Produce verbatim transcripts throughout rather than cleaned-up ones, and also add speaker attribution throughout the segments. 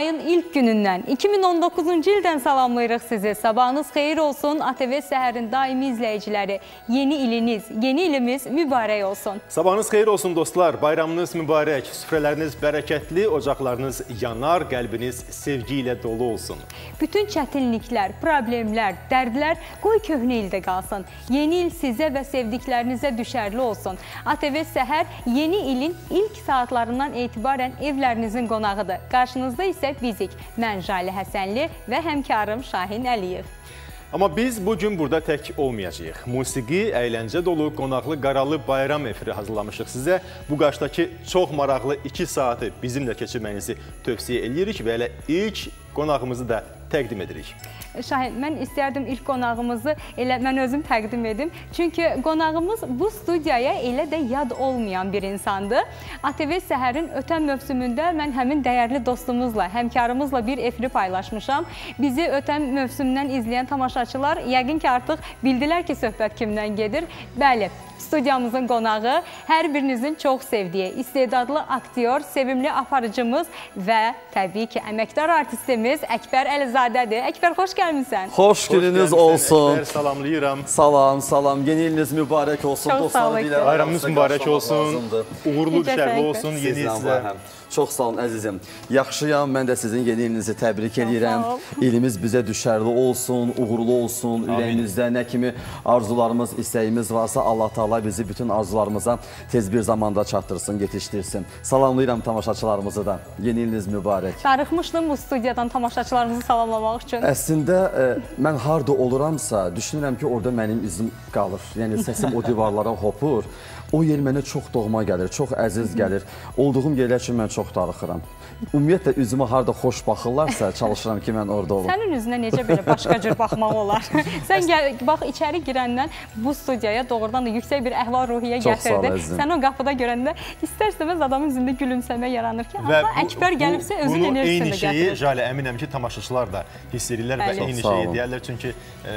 Speaker 1: ayın ilk günündən, iki min on doqquzuncu ildən salamlayırıq sizi. Sabahınız xeyir olsun, A T V Səhərin daimi izləyiciləri. Yeni iliniz, yeni ilimiz mübarək olsun.
Speaker 2: Sabahınız xeyir olsun dostlar, bayramınız mübarək, süfrələriniz bərəkətli, ocaqlarınız yanar, qəlbiniz sevgi ilə dolu olsun.
Speaker 1: Bütün çətinliklər, problemlər, dərdlər qoy köhnə ildə qalsın. Yeni il sizə və sevdiklərinizə düşərli olsun. A T V Səhər yeni ilin ilk saatlarından etibarən evlərinizin qonağıdır. Qarşınızda isə bizik. Mən Jale Həsənli və həmkarım Şahin Əliyev.
Speaker 2: Amma biz bugün burada tək olmayacağıq. Musiqi, əyləncə dolu, qonaqlı, qaralı bayram efiri hazırlamışıq sizə. Bu qarşıdakı çox maraqlı iki saatı bizimlə keçirməyinizi tövsiyə edirik və elə ilk qonağımızı da təqdim edirik.
Speaker 1: Şahin, mən istərdim ilk qonağımızı elə mən özüm təqdim edim. Çünki qonağımız bu studiyaya elə də yad olmayan bir insandır. A T V Səhərin ötən mövsümündə mən həmin dəyərli dostumuzla, həmkarımızla bir efiri paylaşmışam. Bizi ötən mövsümdən izləyən tamaşaçılar yəqin ki, artıq bildilər ki, söhbət kimdən gedir. Bəli, studiyamızın qonağı hər birinizin çox sevdiyi, istedadlı aktyor, sevimli aparıcımız və təbii ki, əməkdar artistimiz Əkbər Əlizadədir. Əkbər, xoş gəlmişsən.
Speaker 3: Xoş gününüz olsun.
Speaker 2: Əkbər, salamlayıram.
Speaker 3: Salam, salam. Yeni iliniz mübarək olsun.
Speaker 1: Çox sağ olun.
Speaker 2: Bayramınız mübarək olsun. Uğurlu, şərli olsun yeni il sizə.
Speaker 3: Çox sağ olun, əzizim. Yaxşıyam, mən də sizin yeni ilinizi təbrik edirəm. İlimiz bizə düşərli olsun, uğurlu olsun. Ürəyimizdə nə kimi arzularımız, istəyimiz varsa Allah Taala bizi bütün arzularımıza tez bir zamanda çatdırsın, yetişdirsin. Salamlayıram tamaşaçılarımızı da. Yeni iliniz mübarək.
Speaker 1: Darıxmışdım bu studiyadan tamaşaçılarımızı salamlamaq üçün.
Speaker 3: Əslində, e, mən harda oluramsa, düşünürəm ki, orada mənim izim qalır. Yəni, səsim o divarlara hopur. O yer mənə çox doğma gəlir, çox əziz gəlir. Olduğum yerlər üçün mən çox darıxıram. Ümumiyyətlə, üzümə harada xoş baxırlarsa, çalışıram ki, mən orada olum.
Speaker 1: Sənin üzünə necə belə başqa cür baxmaq olar? Sən gəl, bax, içəri girəndən bu studiyaya doğrudan da yüksək bir əhval-ruhiyyə gətirdi. Sən o qapıda görəndə istər-istəməz adamın üzündə gülümsəmə yaranır ki, amma Əkbər gəlibsə özün enerjisini də gətirir.
Speaker 2: Eyni şeyi, Jale, əminəm ki, tamaşaçılar da hiss edirlər və eyni şeyi deyərlər. Çünki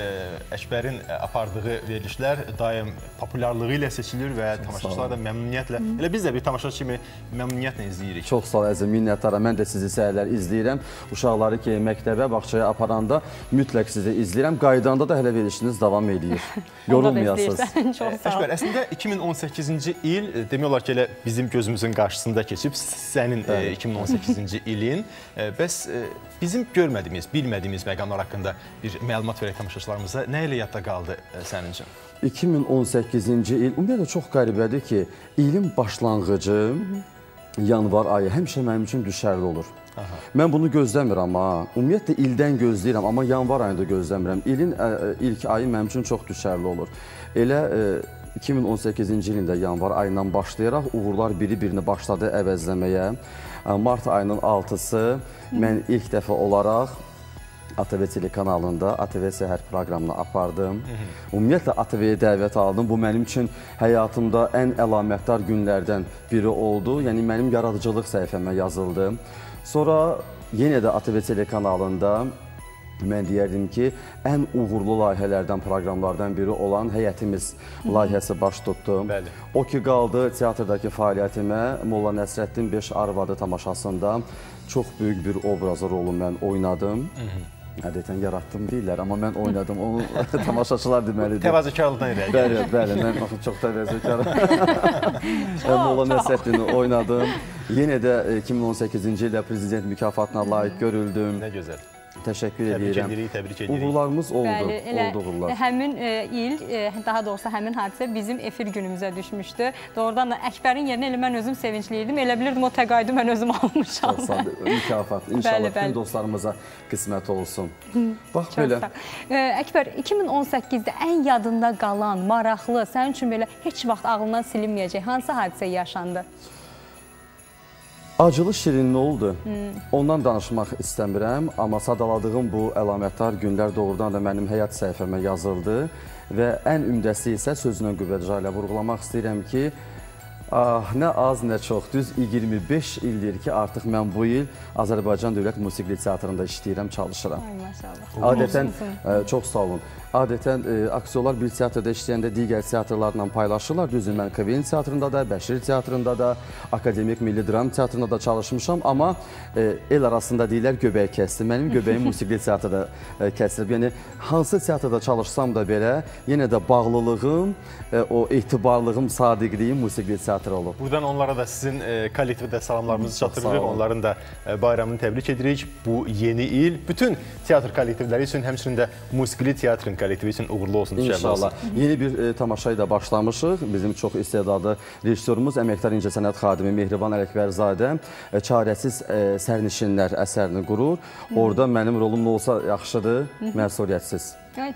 Speaker 2: Əkbərin apardığı verilişlər daim populyarlığı ilə seçilir və tamaşaçılar da məmnuniyyətlə, elə biz də bir tamaşaçı kimi məmnuniyyətlə izləyirik.
Speaker 3: Çox sağ ol, əzizim, minnətdarım. Mən də sizi səhərlər izləyirəm. Uşaqları ki, məktəbə, bağçaya aparanda mütləq sizi izləyirəm. Qaydanda da hələ verilişiniz davam edir. Yorulmayasınız.
Speaker 2: Əkbər, əslində iki min on səkkizinci il demək olar ki, elə bizim gözümüzün qarşısında keçib, sənin iki min on səkkizinci ilin. Bəs bizim görmədiyimiz, bilmədiyimiz məqamlar haqqında bir məlumat verək tamaşaçılarımıza. Nə ilə yadda qaldı sənin üçün?
Speaker 3: iki min on səkkizinci il, ümumiyyətlə çox qəribədir ki, ilin başlanğıcı, yanvar ayı həmişə mənim üçün düşərli olur. Aha. Mən bunu gözləmirəm, amma ümumiyyətlə ildən gözləyirəm, amma yanvar ayında gözləmirəm. İlin ə, ilk ayı mənim üçün çox düşərli olur. Elə ə, iki min on səkkizinci ilində yanvar ayından başlayaraq uğurlar biri-birini başladı əvəzləməyə. Mart ayının altısı mən ilk dəfə olaraq A T V telekanalında A T V Səhər proqramını apardım. Ümumiyyətlə A T V-yə dəvət aldım. Bu mənim üçün həyatımda ən əlamətdar günlərdən biri oldu. Yəni mənim yaradıcılıq səhifəmə yazıldı. Sonra yenə də A T V telekanalında mən deyərdim ki, ən uğurlu layihələrdən, proqramlardan biri olan Həyətimiz layihəsi baş tutdu. Bəli. O ki, qaldı teatrdakı fəaliyyətimə Molla Nəsrəddin beş arvadı tamaşasında çox böyük bir obrazı rolu mən oynadım. Hı -hı. Ədətən yaratdım deyirlər, amma mən oynadım, onu tamaşaçılar deməlidir.
Speaker 2: Təvazökarlıqdan irəli.
Speaker 3: Bəli, bəli, mən çox təvazökarım. Molla Nəsrəddini oynadım. Yenə də iki min on səkkizinci ildə prezident mükafatına layiq görüldüm.
Speaker 2: Nə gözəl.
Speaker 3: Təşəkkür edirəm.
Speaker 2: Təbrik edirik, təbrik edirik.
Speaker 3: Uğurlarımız oldu,
Speaker 1: Bəli, elə,
Speaker 3: oldu uğurlar.
Speaker 1: Həmin e, il, e, daha doğrusu həmin hadisə bizim efir günümüzə düşmüşdü. Doğrudan da Əkbərin yerinə elə mən özüm sevincliydim. Elə bilirdim o təqaüdü mən özüm almışam.
Speaker 3: Çox sağ ol, mükafat. İnşallah bütün dostlarımıza qismət olsun. Bax belə.
Speaker 1: E, Əkbər, iki min on səkkizdə ən yadında qalan, maraqlı, sənin üçün belə heç vaxt ağlından silinməyəcək hansı hadisə yaşandı?
Speaker 3: Acılı şirinli oldu. Hmm. Ondan danışmaq istəmirəm, amma sadaladığım bu əlamətdar günlər doğrudan da mənim həyat səhifəmə yazıldı və ən ümdəsi isə sözünə qüvvət ilə vurğulamaq istəyirəm ki, ah, nə az, nə çox, düz iyirmi beş ildir ki, artıq mən bu il Azərbaycan Dövlət Musiqili Teatrında işləyirəm, çalışıram.
Speaker 1: Ay, maşallah.
Speaker 3: Adətən, ə, çox sağ olun. adətən e, aktyorlar bir teatrda işləyəndə digər teatrlarla paylaşırlar. Düzdür, mən Kven teatrında da, Bəşir teatrında da, Akademik Milli Dram teatrında da çalışmışam. Amma e, el arasında deyirlər göbək kəsdi. Mənim göbəyim musiqili teatrda e, kəsilib. Yəni, hansı teatrda çalışsam da belə, yenə də bağlılığım, e, o etibarlığım, sadiqliyim musiqili teatr olub.
Speaker 2: Buradan onlara da sizin e, kollektivdə salamlarımızı çatdırırıq. Onların da e, bayramını təbrik edirik. Bu yeni il bütün teatr kollektivləri üçün, həmçinin də musiqili teatrın kollektivi üçün uğurlu olsun.
Speaker 3: İnşallah. Yeni bir e, tamaşayı da başlamışıq. Bizim çox istedadlı rejissorumuz, əməkdar incəsənət xadimi Mehriban Ələkbərzadə e, Çarəsiz e, sərnişinlər əsərini qurur. Orada mənim rolum nə olsa yaxşıdır, məsuliyyətsiz.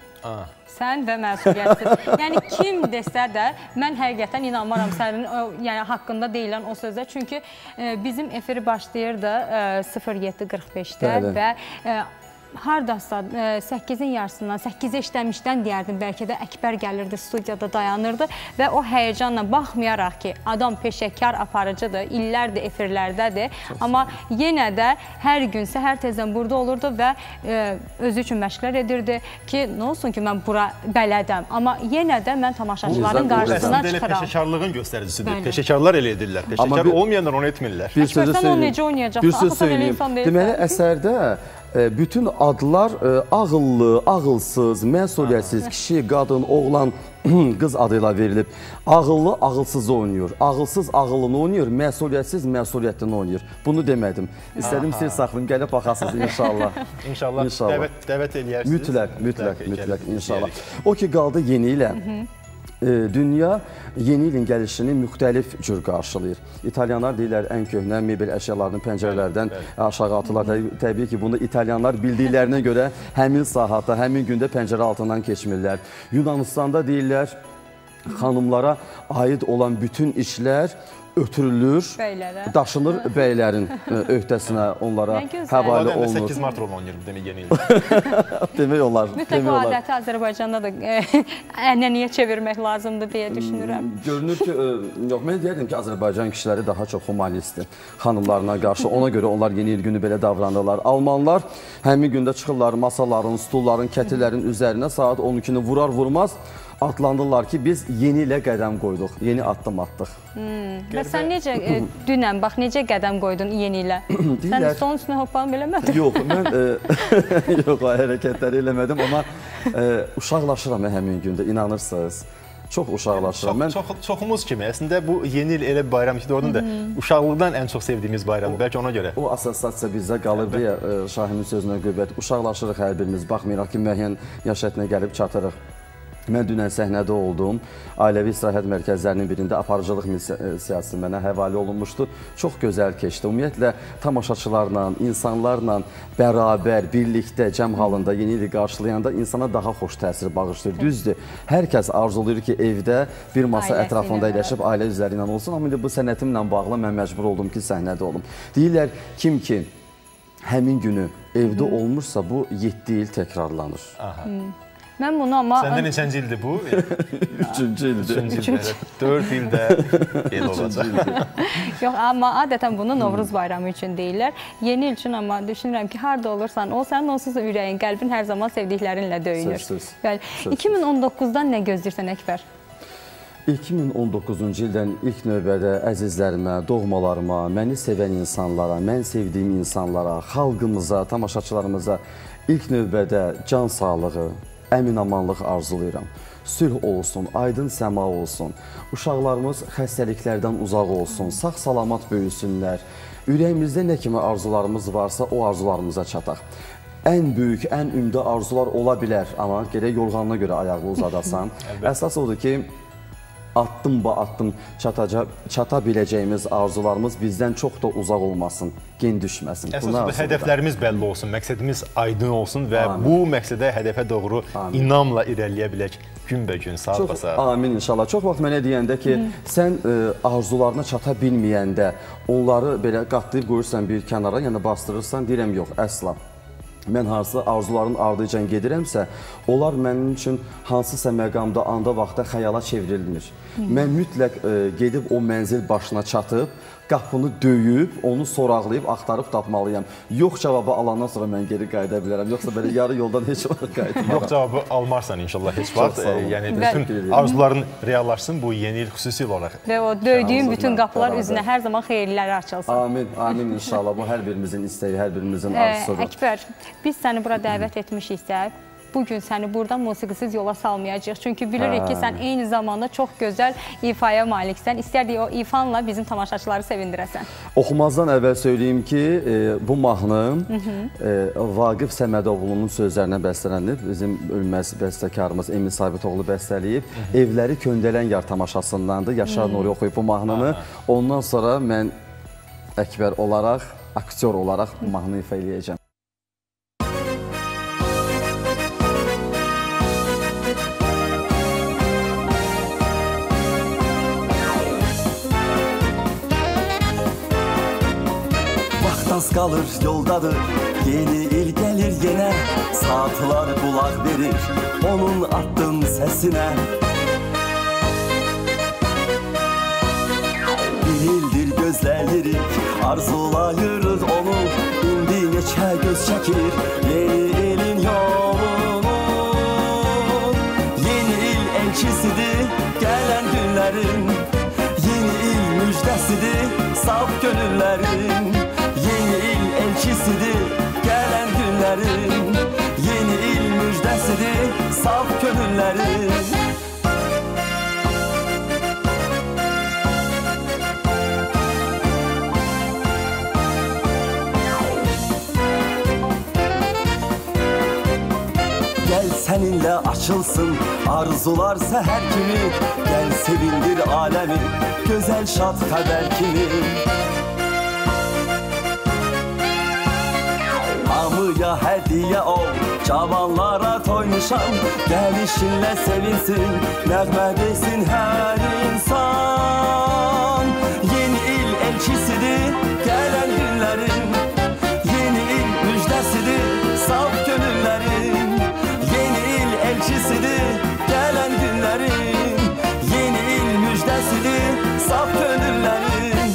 Speaker 1: Sən və məsuliyyətsiz. Yəni, kim desə də, mən həqiqətən inanmaram sənin yəni, haqqında deyilən o sözdə. Çünki e, bizim efiri başlayırdı e, sıfır yeddi qırx beşdə və e, hardasa səkkizin yarısından, səkkizə işləmişdən deyərdim, bəlkə də Əkbər gəlirdi, studiyada dayanırdı və o həyəcanla baxmayaraq ki, adam peşəkar aparıcıdır, illərdir efirlərdədir, çok amma sağ. Yenə də hər gün səhər tezdən burada olurdu və e, özü üçün məşqlər edirdi ki, nə olsun ki, mən bura bələdəm, amma yenə də mən tamaşaçıların qarşısına çıxıram.
Speaker 2: Əslində elə peşəkarlığın göstəricisidir. Bəli. Peşəkarlar elə edirlər, peşəkar bir, olmayanlar onu etmirlər.
Speaker 1: Əkbər, sən onu necə oynayacaqsın?
Speaker 3: Bir söz söyləyeyim. Deməli, əsərdə bütün adlar ağıllı, ağılsız, məsuliyyətsiz, kişi, qadın, oğlan, qız adıyla verilib. Ağıllı, ağılsızı oynayır. Ağılsız, ağıllını oynayır. Məsuliyyətsiz, məsuliyyətini oynayır. Bunu demədim. İstədim sir saxlayım, gəlib baxasınız inşallah.
Speaker 2: İnşallah. Dəvət, dəvət eləyərsiniz.
Speaker 3: Mütləq, mütləq, mütləq inşallah. O ki, qaldı yeni ilə. Dünya yeni ilin gəlişini müxtəlif cür qarşılayır. İtalyanlar deyirlər, ən köhnə mebel əşyalarını pəncərələrdən aşağı atırlar. Təbii ki, bunu İtalyanlar bildiklərinə görə həmin saatda, həmin gündə pəncərə altından keçmirlər. Yunanistanda deyirlər, xanımlara aid olan bütün işlər ötürülür, bəylərə. Daşınır bəylərin öhdəsinə, onlara həvalə olunur.
Speaker 2: səkkiz mart rolunu oynayır bu demək yeni ildə.
Speaker 3: Demək olar.
Speaker 1: Mütləq o adəti Azərbaycanda da ənənəyə çevirmək lazımdır deyə düşünürəm.
Speaker 3: Görünür ki, yox, mən deyərdim ki, Azərbaycan kişiləri daha çox humanistdir xanımlarına qarşı. Ona görə onlar yeni il günü belə davranırlar. Almanlar həmin gündə çıxırlar masaların, stulların, kətillərin üzərinə saat on ikini vurar-vurmaz atlandırlar ki, biz yeni ilə qədəm qoyduq, yeni addım atdıq.
Speaker 1: Hmm. Və sən necə, e, dünən, bax, necə qədəm qoydun yeni ilə? Sən son üstünə hoppanıb eləmədin?
Speaker 3: Yox, mən e, yox, hərəkətləri eləmədim, amma e, uşaqlaşıram həmin gündə, inanırsınız. Çox uşaqlaşıram.
Speaker 2: Çox, çox, çoxumuz kimi, əslində bu yeni il elə bayram ki, oradan da uşaqlıqdan ən çox sevdiyimiz bayramdır, bəlkə ona görə.
Speaker 3: O assosiasiya bizdə qalır deyə Şahimin sözünə qüvvət. Uşaqlaşırıq hər birimiz, baxmayıraq ki, müəyyən yaş hədinə gəlib çatırıq. Mən dünən səhnədə oldum. Ailəvi istirahət mərkəzlərinin birində aparıcılıq missiyası mənə həvalə olunmuşdu. Çox gözəl keçdi. Ümumiyyətlə, tamaşaçılarla, insanlarla bərabər, birlikdə, cəm halında yeni ili qarşılayanda insana daha xoş təsir bağışlayır. Düzdür, hər kəs arzulayır ki, evdə bir masa ətrafında əyləşib ailə üzəri ilə olsun. Amma indi bu sənətimlə bağlı mən məcbur oldum ki, səhnədə olum. Deyirlər, kim ki həmin günü evdə olmuşsa, bu yeddi il təkrarlanır.
Speaker 2: Aha.
Speaker 1: Mən bunu amma...
Speaker 2: Səndə neçənci ildir bu?
Speaker 3: Üçüncü ildir.
Speaker 2: Üçüncü ildir. Dörd ildə el olacaq.
Speaker 1: Yox, amma adətən bunu Novruz bayramı üçün deyirlər. Yeni il üçün amma düşünürəm ki, harada olursan, o sənin onsuz da ürəyin, qəlbin hər zaman sevdiklərinlə döyünür.
Speaker 3: Söz,
Speaker 1: söz. iki min on doqquzdan nə gözləyirsən, Əkbər?
Speaker 3: iki min on doqquzuncu ildən ilk növbədə əzizlərimə, doğmalarıma, məni sevən insanlara, mən sevdiyim insanlara, xalqımıza, tamaşaçılarımıza ilk növbədə can sağlığı, əmin-amanlıq arzulayıram. Sülh olsun, aydın səma olsun, uşaqlarımız xəstəliklərdən uzaq olsun, sağ-salamat böyüsünlər. Ürəyimizdə nə kimi arzularımız varsa, o arzularımıza çataq. Ən böyük, ən ümdə arzular ola bilər, amma gərək yorğanına görə ayağı uzadasan. Əsas odur ki, addım-ba-addım çata biləcəyimiz arzularımız bizdən çox da uzaq olmasın, gen düşməsin.
Speaker 2: Əsas hədəflərimiz bəlli olsun, məqsədimiz aydın olsun və Amin. Bu məqsədə, hədəfə doğru Amin. İnamla irəliyə bilək günbə-gün, saat-ba-saat.
Speaker 3: Amin inşallah. Çox vaxt mənə deyəndə ki, Hı. sən ə, arzularına çata bilməyəndə, onları belə qatlayıb qoyursan bir kənara, yəni bastırırsan, deyirəm yox, əsla. Mən hansısa arzuların ardıcan gedirəmsə, onlar mənim üçün hansısa məqamda, anda, vaxtda xəyala çevrilmir. Hı. Mən mütləq ə, gedib o mənzil başına çatıb, qapını döyüb, onu soraqlayıb, axtarıb tapmalıyam. Yox cavabı alandan sonra mən geri qayıda bilərəm. Yoxsa belə yarı yoldan heç vaxt qayıtmaram.
Speaker 2: Yox cavabı almarsan inşallah heç vaxt. Yəni bütün arzuların reallaşsın bu yeni il xüsusi olaraq.
Speaker 1: Və o döydüyün bütün qapılar üzünə hər zaman xeyirləri açılsın.
Speaker 3: Amin, amin inşallah. Bu hər birimizin istəyi, hər birimizin arzusudur.
Speaker 1: Əkbər, biz səni bura dəvət etmişiksə, bugün səni buradan musiqisiz yola salmayacaq. Çünki bilirik ki, sən eyni zamanda çox gözəl ifaya maliksən. İstərdik o ifanla bizim tamaşaçıları sevindirəsən.
Speaker 3: Oxumazdan əvvəl söyləyim ki, bu mahnı Vaqif Səmədoğlu'nun sözlərinə bəstələnib. Bizim ölməz bəstəkarımız Emin Sabitoğlu bəstələyib. Evləri Köndələn Yar tamaşasındandır. Yaşar Nuri oxuyub bu mahnını. Ondan sonra mən Əkbər olaraq, aktyor olaraq bu mahnını ifa eləyəcəm.
Speaker 4: Az qalır yoldadır, yeni il gəlir yenə, saatlar qulaq verir onun addım səsinə. Bir ildir gözləyirik, arzulayırıq onu, indi neçə göz çəkir yeni ilin yolunu. Yeni il elçisidir gələn günlərin, yeni il müjdəsidir saf gönüllərin. Yeni il elçisidir gələn günlərin, yeni il müjdəsidir saf gönüllərin. Gəl səninlə açılsın arzular səhər kimi, gəl sevindir aləmi gözəl şad xəbər kimi. Hamıya hədiyyə ol, cavanlara toymuşam, gəlişinlə sevinsin, nəğmə desin hər insan. Yeni il elçisidir gələn günlərin, yeni il müjdəsidir saf gönüllərin. Yeni il elçisidir gələn günlərin, yeni il müjdəsidir saf gönüllərin.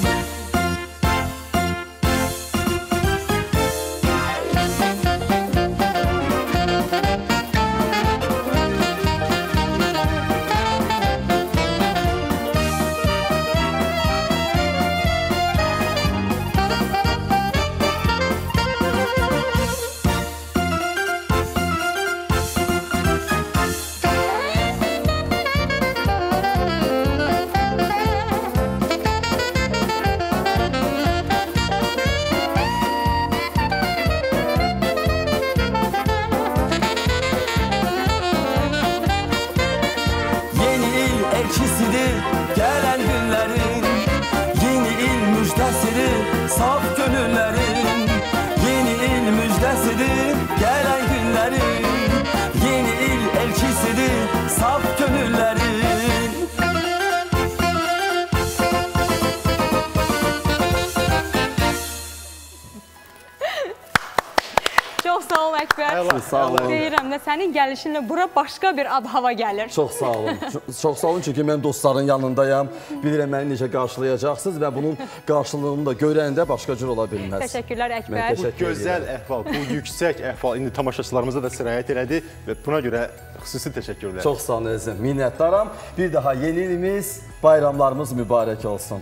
Speaker 1: Deyirəm də sənin gəlişinlə bura başqa bir ad-hava gəlir.
Speaker 3: Çox sağ olun. Çox sağ olun çünki mən dostların yanındayam. Bilirəm məni necə qarşılayacaqsınız və bunun qarşılığını da görəndə başqa cür ola bilməz.
Speaker 1: Təşəkkürlər Əkbər.
Speaker 2: Bu gözəl əhval, bu yüksək əhval indi tamaşaçılarımıza da sirayət elədi və buna görə xüsusi təşəkkürlər.
Speaker 3: Çox sağ olun əzizim, minnətdaram. Bir daha yeni ilimiz, bayramlarımız mübarək olsun.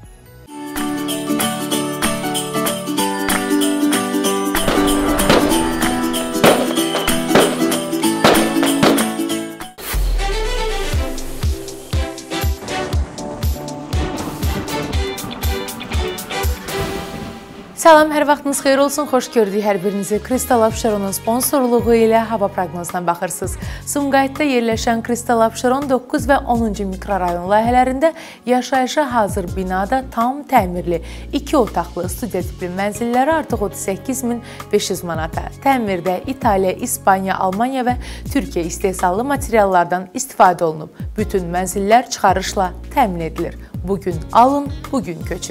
Speaker 5: Salam, hər vaxtınız xeyir olsun, xoş gördük hər birinizi. Kristal Abşeronun sponsorluğu ilə hava proqnozuna baxırsınız. Sumqayıtda yerləşən Kristal Abşeron doqquz və onuncu mikrorayon layihələrində yaşayışa hazır binada tam təmirli iki otaqlı studiya tipli mənzilləri artıq otuz səkkiz min beş yüz manata. Təmirdə İtaliya, İspaniya, Almaniya və Türkiyə istehsallı materiallardan istifadə olunub. Bütün mənzillər çıxarışla təmin edilir. Bugün alın, bugün köçün.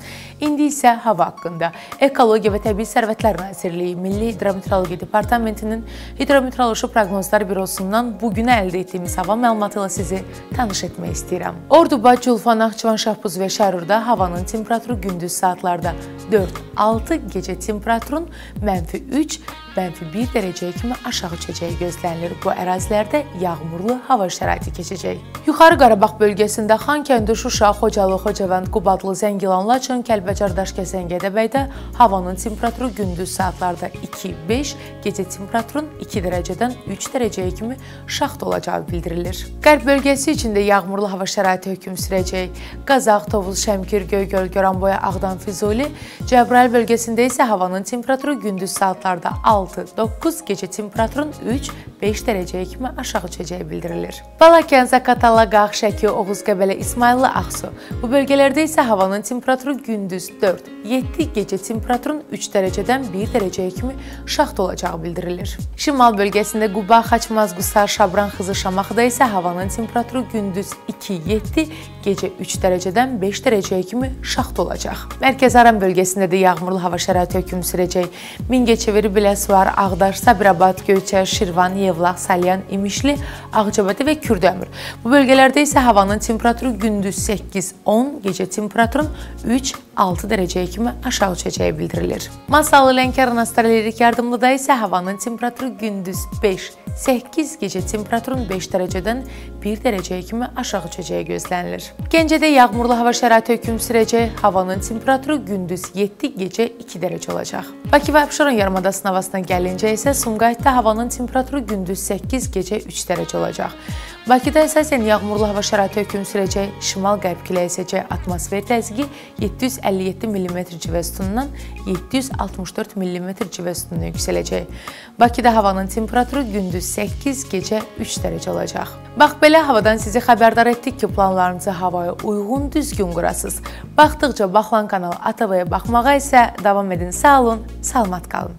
Speaker 5: İndi isə hava haqqında. Ekologiya və Təbii Sərvətlər Nazirliyi, Milli Hidrometeorologiya Departamentinin Hidrometeoroloji Proqnozlar Bürosundan bugün əldə etdiyimiz hava məlumatı ilə sizi tanış etmək istəyirəm. Orduba, Culfa, Naxçıvan, Şahbuz və Şərurda havanın temperaturu gündüz saatlarda dörd altı, gecə temperaturun mənfi üç, mənfi bir dərəcəyə kimi aşağı düşəcəyi gözlənilir. Bu ərazilərdə yağmurlu hava şəraiti keçəcək. Yuxarı Qarabağ bölgəsində Xankəndi, Şuşa, Xocalı, Xocavənd, Qubadlı, Zəngilan, Laçın, Kəlbəcər, Daşkəsən, Gədəbəydə havanın temperaturu gündüz saatlarda iki beş, gecə temperaturun iki dərəcədən üç dərəcəyə kimi şaxta olacağı bildirilir. Qərb bölgəsi içində yağmurlu hava şəraiti hökm sürəcək. Qazax, Tovuz, Şəmkir, Göygöl, Goranboya, Ağdam, Füzuli, Cəbrayıl bölgəsində isə havanın temperaturu gündüz saatlarda altı doqquz, gecə temperaturun üç beş dərəcəyə kimi aşağı düşəcəyi bildirilir. Balakən, Zaqatala, Qax, Şəki, Oğuz, Qəbələ, İsmayıllı, Ağsu. Bu bölgələrdə isə havanın temperaturu gündüz dörd yeddi, gecə temperaturun üç dərəcədən bir dərəcəyə kimi şaxta olacağı bildirilir. Şimal bölgəsində Quba, Xaçmaz, Qusar, Şabran, Xızı, Şamaxıda isə havanın temperaturu gündüz iki yeddi, gecə üç dərəcədən beş dərəcəyə kimi şaxta olacaq. Mərkəzi Aran bölgəsində də yağmurlu hava şəraiti hökm sürəcək. Mingəçevir, Biləsuvar, Ağdaş, Sabirabad, Göyçər, Şirvan, Yevlax, Salyan, İmişli, Ağcabədi və Kürdəmir. Bu bölgələrdə isə havanın temperaturu gündüz səkkiz on, gecə temperaturun üç altı dərəcəyə kimi aşağı düşəcəyi bildirilir. Masallı, Lənkəran, Astralerik Yardımlıda isə havanın temperaturu gündüz beş səkkiz, gecə temperaturun beş dərəcədən bir dərəcəyə kimi aşağı düşəcəyi gözlənilir. Gəncədə yağmurlu hava şəraiti hökm sürəcək. Havanın temperaturu gündüz yeddi, gecə iki dərəcə olacaq. Bakı və Abşeron yarımadasının havasına gəlincə isə Sumqayıtda havanın temperaturu gündüz səkkiz, gecə üç dərəcə olacaq. Bakıda əsasən yağmurlu hava şəraiti hökm sürəcək. Şimal-qərb küləyi əsəcək. Atmosfer təzyiqi yeddi yüz əlli yeddi millimetr civə sütunundan yeddi yüz altmış dörd millimetr civə sütununa yüksələcək. Bakıda havanın temperaturu gündüz səkkiz, gecə üç dərəcə olacaq. Bax, belə havadan sizi xəbərdar etdik ki, planlarınızı havaya uyğun, düzgün qurasınız. Baxdıqca baxılan kanal A T V-yə baxmağa isə davam edin. Sağ olun, salamat qalın.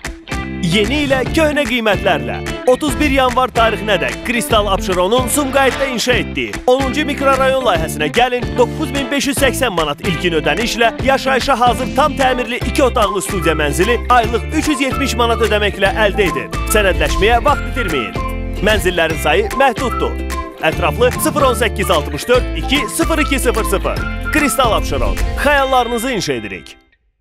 Speaker 6: Yeni ilə köhnə qiymətlərlə otuz bir yanvar tarixinədək Kristal Abşeronun Sumqayıtda inşa etdiyi onuncu mikrorayon layihəsinə gəlin, doqquz min beş yüz səksən manat ilkin ödənişlə yaşayışa hazır tam təmirli iki otaqlı studiya mənzili aylıq üç yüz yetmiş manat ödəməklə əldə edin. Sənədləşməyə vaxt itirməyin. Mənzillərin sayı məhduddur. Ətraflı sıfır on səkkiz altmış dörd iki sıfır iki sıfır sıfır. Kristal Abşeron. Xəyallarınızı inşa edirik.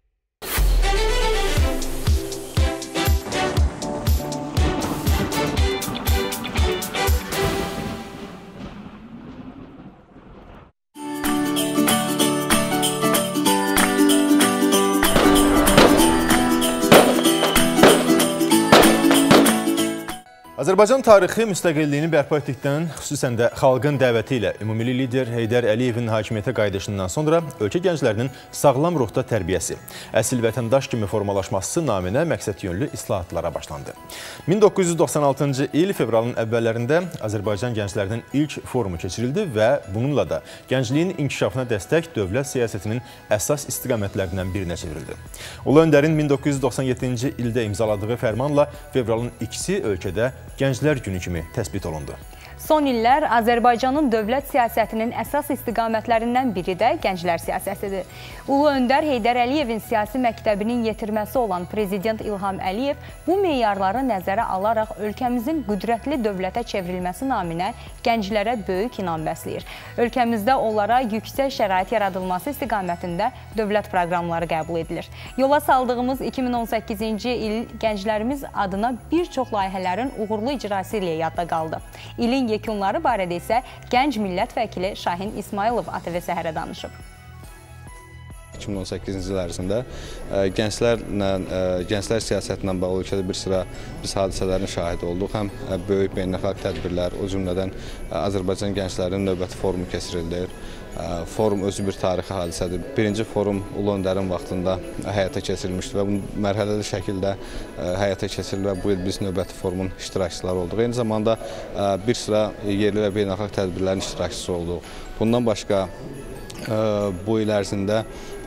Speaker 2: Azərbaycan tarixi müstəqilliyini bərpa etdikdən, xüsusən də xalqın dəvəti ilə ümumilli lider Heydər Əliyevin hakimiyyətə qayıdışından sonra ölkə gənclərinin sağlam ruhda tərbiyəsi, əsil vətəndaş kimi formalaşması naminə məqsədyönlü islahatlara başlandı. min doqquz yüz doxsan altıncı il fevralın əvvəllərində Azərbaycan gənclərinin ilk forumu keçirildi və bununla da gəncliyin inkişafına dəstək dövlət siyasətinin əsas istiqamətlərindən birinə çevrildi. Ulu Öndərin min doqquz yüz doxsan yeddinci ildə imzaladığı fərmanla fevralın ikisi ölkədə Gənclər Günü kimi təsbit olundu.
Speaker 1: Son illər Azərbaycanın dövlət siyasətinin əsas istiqamətlərindən biri də gənclər siyasətidir. Ulu Öndər Heydər Əliyevin siyasi məktəbinin yetirməsi olan Prezident İlham Əliyev bu meyarları nəzərə alaraq ölkəmizin qüdrətli dövlətə çevrilməsi naminə gənclərə böyük inam bəsləyir. Ölkəmizdə onlara yüksək şərait yaradılması istiqamətində dövlət proqramları qəbul edilir. Yola saldığımız iki min on səkkizinci il gənclərimiz adına bir çox layihələrin uğurlu icrası ilə yadda qaldı. İlin yekunları barədə isə gənc millət vəkili Şahin İsmailov A T V Səhərə danışıb.
Speaker 7: iki min on səkkizinci il ərzində gənclərlə, gənclər siyasətinə bağlı ölkədə bir sıra biz hadisələrin şahidi olduq. Həm böyük beynəlxalq tədbirlər, o cümlədən Azərbaycan gənclərinin növbəti forumu keçirildi. Forum özü bir tarixi hadisədir. Birinci forum Ulu Öndərin vaxtında həyata keçirilmişdir və bu mərhələli şəkildə həyata keçirilir və bu il biz növbəti forumun iştirakçıları olduq. Eyni zamanda bir sıra yerli və beynəlxalq tədbirlərin iştirakçısı olduq. Bundan başqa bu il ərzində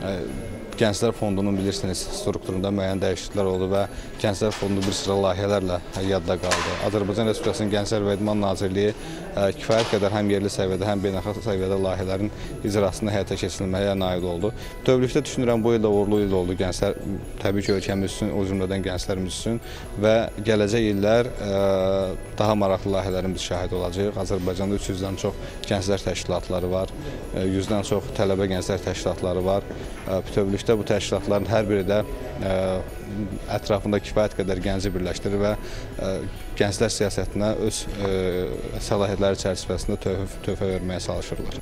Speaker 7: Gənclər Fondunun bilirsiniz, strukturunda müəyyən dəyişikliklər oldu və Gənclər Fondu bir sıra layihələrlə yadda qaldı. Azərbaycan Respublikasının Gənclər və İdman Nazirliyi kifayət qədər həm yerli səviyyədə, həm beynəlxalq səviyyədə layihələrin icrasında həyata keçirilməyə nail oldu. Bütövlükdə düşünürəm, bu il də uğurlu il oldu gənclər, təbii ki, ölkəmiz üçün, o cümlədən gənclərimiz üçün və gələcək illər daha maraqlı layihələrimiz şahid olacaq. Azərbaycanda üç yüzdən çox gənclər təşkilatları var, yüzdən çox tələbə gənclər təşkilatları var. Bütövlükdə bu təşkilatların hər biri də ətrafında kifayət qədər gənci birləşdirir və gənclər siyasətinə öz səlahiyyətləri çərçivəsində töhfə verməyə çalışırlar.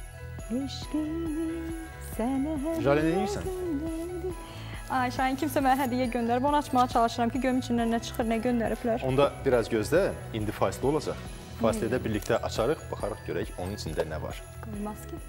Speaker 2: Jale, nə deyirsən?
Speaker 1: Ay, Şahin, kimsə mənə hədiyyə göndərib, onu açmağa çalışıram ki, görüm içindən nə çıxır, nə göndəriblər.
Speaker 2: Onda biraz gözlə, indi fasilə olacaq. Fasilədə birlikdə açarıq, baxarıq, görək onun içində nə var.
Speaker 1: Qalmaz ki.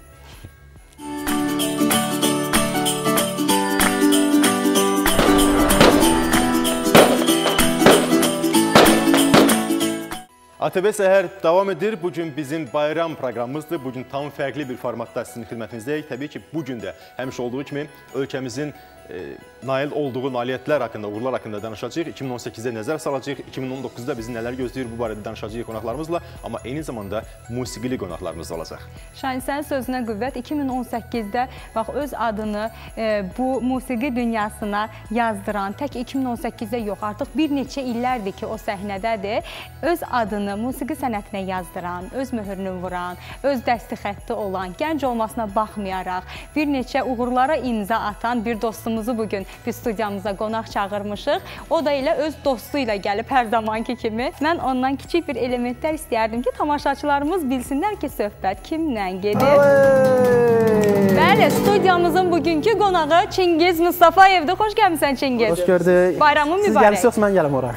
Speaker 2: A T V Səhər davam edir. Bugün bizim bayram proqramımızdır. Bugün tam fərqli bir formatda sizin xidmətinizdəyik. Təbii ki, bugün də həmişə olduğu kimi ölkəmizin e, nail olduğu nailiyyətlər haqqında, uğurlar haqqında danışacağıq. iki min on səkkizdə nəzər salacağıq. iki min on doqquzda bizi nələr gözləyir, bu barədə danışacağıq qonaqlarımızla. Amma eyni zamanda musiqili qonaqlarımız olacaq.
Speaker 1: Şahin, sənin sözünə qüvvət. iki min on səkkizdə bax, öz adını e, bu musiqi dünyasına yazdıran, tək iki min on səkkizdə yox, artıq bir neçə illərdir ki, o səhnədədir. Öz adını musiqi sənətinə yazdıran, öz mühürünü vuran, öz dəsti xətti olan, gənc olmasına baxmayaraq, bir neçə uğurlara imza atan bir dostumuzu bugün biz studiyamıza qonaq çağırmışıq. O da ilə öz dostu ilə gəlib hər zamanki kimi. Mən ondan kiçik bir elementlər istəyərdim ki, tamaşaçılarımız bilsinlər ki, söhbət kimlə gedir. Bəli, studiyamızın bugünkü qonağı Çingiz Mustafayevdir. Xoş gəlmişsən, Çingiz.
Speaker 8: Xoş gördük.
Speaker 1: Bayramın mübarək.
Speaker 8: Siz gəlirsiniz, mən gələm ora.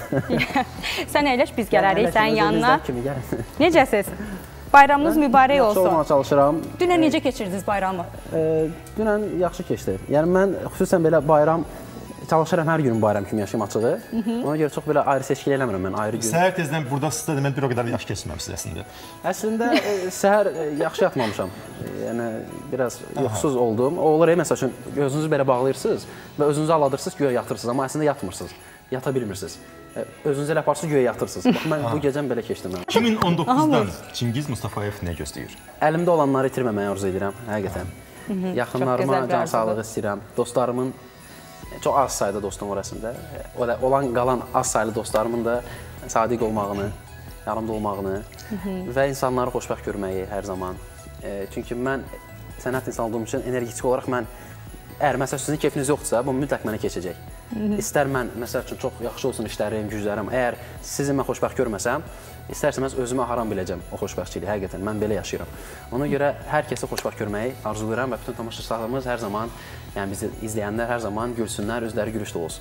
Speaker 1: Sən əyləş, biz gələrik sənin yanına. Necəsiz? Bayramınız mübarək olsun.
Speaker 8: Yaxşı olmağa çalışıram.
Speaker 1: Dünən necə keçirdiniz bayramı?
Speaker 8: Dünən yaxşı keçdi. Yəni mən xüsusən belə bayram çalışıram, hər günün bayram kimi yaşayım açığı. Ona görə çox belə ayrı seçkili eləmirəm mən, ayrı gün.
Speaker 2: Səhər tezdən burada sizdə demək bir o qədər yaxşı keçməmişsiniz əslində.
Speaker 8: Əslində səhər yaxşı yatmamışam. Yəni biraz yuxusuz oldum. O olur, məsəl üçün gözünüzü belə bağlayırsınız və özünüzü aladırsınız, güya yatırsınız, amma əslində yatmırsınız. Yata bilmirsiniz. Özünüzü elə aparsınız, güya yatırsınız. Bax, mən bu gecəm belə keçdim.
Speaker 2: iki min on doqquzdan Çingiz Mustafayev nə gözləyir?
Speaker 8: Əlimdə olanları itirməməyi arzu edirəm, həqiqətən. Yaxınlarıma can sağlığı istəyirəm. Dostlarımın, çox az sayda dostum var əslində. Olan, qalan az saylı dostlarımın da sadiq olmağını, yanımda olmağını və insanları xoşbəxt görməyi hər zaman. Çünki mən sənət insan olduğum üçün energetik olaraq mən, əgər məsəl sizin keyfiniz yoxdursa, bu mütləq mənə keçəcək. İstər mən, məsəl üçün, çox yaxşı olsun işlərim, güclərim. Əgər sizi mən xoşbəxt görməsəm, istərsəməz özümə haram biləcəm o xoşbəxtçiliyi. Həqiqətən, mən belə yaşayıram. Ona görə hər kəsi xoşbəxt görməyi arzulayıram və bütün tamaşaçılarımız hər zaman, yəni bizi izləyənlər hər zaman gülsünlər, özləri gülüşlü olsun.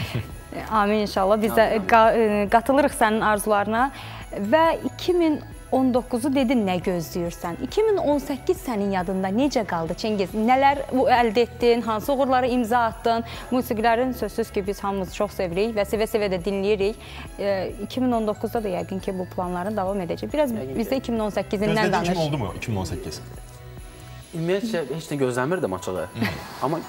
Speaker 1: Amin inşallah. Biz də qatılırıq sənin arzularına və iki min on doqquzu dedin, nə gözləyirsən? iki min on səkkiz sənin yadında necə qaldı, Çingiz? Nələr əldə etdin, hansı uğurlara imza atdın? Musiqilərin sözsüz ki, biz hamımız çox sevirik və sevə-sevə də dinləyirik. iki min on doqquzda da yəqin ki, bu planların davam edəcək. Biraz bizdə iki min on səkkizindən danış.
Speaker 2: Gözlədiyin kimi oldu mu iki min on səkkiz?
Speaker 8: Ümumiyyətcə, heç nə gözləmirdim açığı. Amma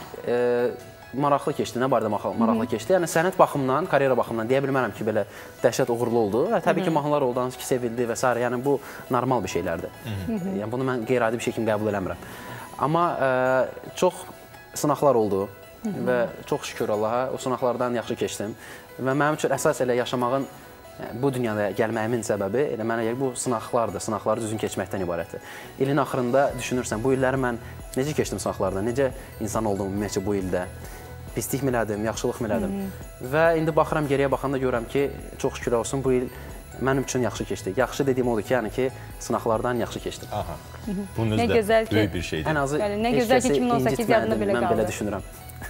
Speaker 8: maraqlı keçdi, nə barədə maraqlı keçdi. Yəni, sənət baxımdan, karyera baxımdan deyə bilmərəm ki, belə dəhşət uğurlu oldu. Təbii ki, mahnılar oldu, hansı ki, sevildi və s. Yəni, bu normal bir şeylərdir. Yəni, bunu mən qeyri-adi bir şey kimi qəbul eləmirəm. Amma çox sınaqlar oldu və çox şükür Allaha, o sınaqlardan yaxşı keçdim. Və mənim üçün əsas elə yaşamağın, bu dünyada gəlməyimin səbəbi elə mənə gəlir, bu sınaqlardır, sınaqları düzgün keçməkdən ibarətdir. İlin axırında düşünürsən, bu illəri mən necə keçdim sınaqlardan, necə insan oldum ümumiyyətcə bu ildə, pislik mi elədim, yaxşılıq mı elədim və indi baxıram, geriyə baxanda görürəm ki, çox şükür olsun, bu il mənim üçün yaxşı keçdi. Yaxşı dediyim odur ki, yəni ki, sınaqlardan yaxşı keçdim.
Speaker 2: Aha, bunun özü də böyük bir şeydir.
Speaker 8: Ən azı
Speaker 1: heç kəsi incitmədim,
Speaker 8: mən belə düşünürəm.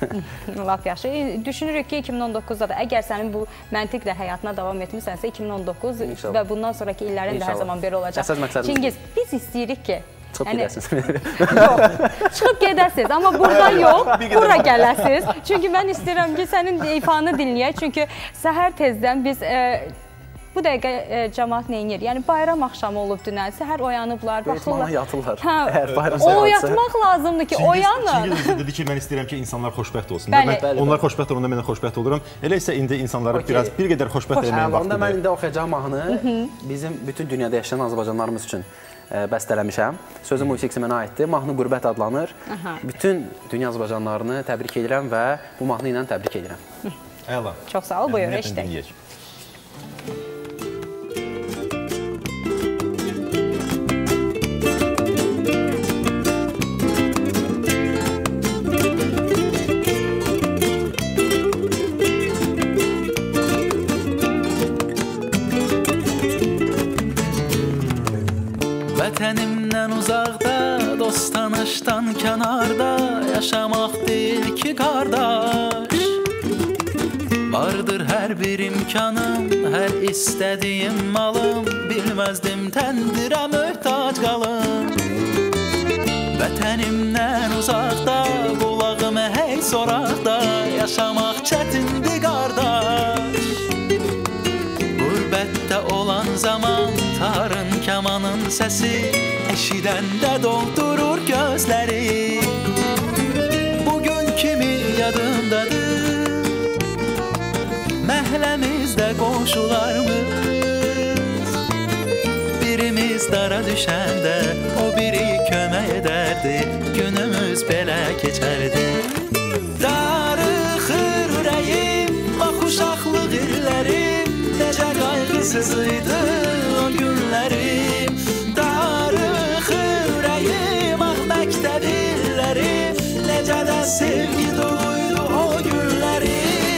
Speaker 1: Laf yaxşı. Düşünürük ki, iki min on doqquzda da əgər sənin bu məntiqlə həyatına davam etmirsənsə, iki min on doqquz və bundan sonraki illərin də hər zaman belə olacaq.
Speaker 8: Əsas məqsədimiz.
Speaker 1: Çingiz, biz istəyirik ki,
Speaker 8: Çıxıb gedəsiniz.
Speaker 1: Yox, çıxıb gedəsiniz, amma burada yox, bura gələsiniz. Çünki mən istəyirəm ki, sənin ifanı dinləyək. Çünki səhər tezdən biz bu dəqiqə cəmaat nə edir? Yəni bayram axşamı olub dünən, səhər oyanıblar, baxırlar.
Speaker 8: Yatırlar.
Speaker 1: Hə, o yatmaq lazımdır ki, oyanın.
Speaker 2: Çingiz dedi ki, mən istəyirəm ki, insanlar xoşbəxt olsun. Onlar xoşbəxt olanda mən də xoşbəxt olurum. Elə isə indi insanları biraz bir qədər xoşbəxt eləməyə vaxtıdır.
Speaker 8: Onda mən indi oxuyacağım mahnını bizim bütün dünyada yaşayan azərbaycanlarımız üçün bəstələmişəm. Sözü musiqisi mənə aiddir. Mahnı Qürbət adlanır. Bütün dünya azərbaycanlarını təbrik edirəm və bu mahnı ilə təbrik edirəm.
Speaker 2: Əla.
Speaker 1: Çox sağ ol, buyur, eşitək.
Speaker 9: Vətənimdən uzaqda, dost tanışdan kənarda yaşamaq deyil ki qardaş. Vardır hər bir imkanım, hər istədiyim malım, bilməzdim təndirə möhtac qalım. Vətənimdən uzaqda, qulağımı hey soraqda yaşamaq çətindir qardaş. Qürbətdə olan zaman tarın kamanın səsi eşidəndə doldurur gözləri. Bugün kimi yadımdadır məhləmizdə qonşularımız. Birimiz dara düşəndə o biri kömək edərdi, günümüz belə keçərdi. Darıxır ürəyim, bax uşaqlıq illərim, necə qayğısız idi o günlərim. Darıxır ürəyim, ah məktəb illərim, necə də sevgi doluydu o günlərim.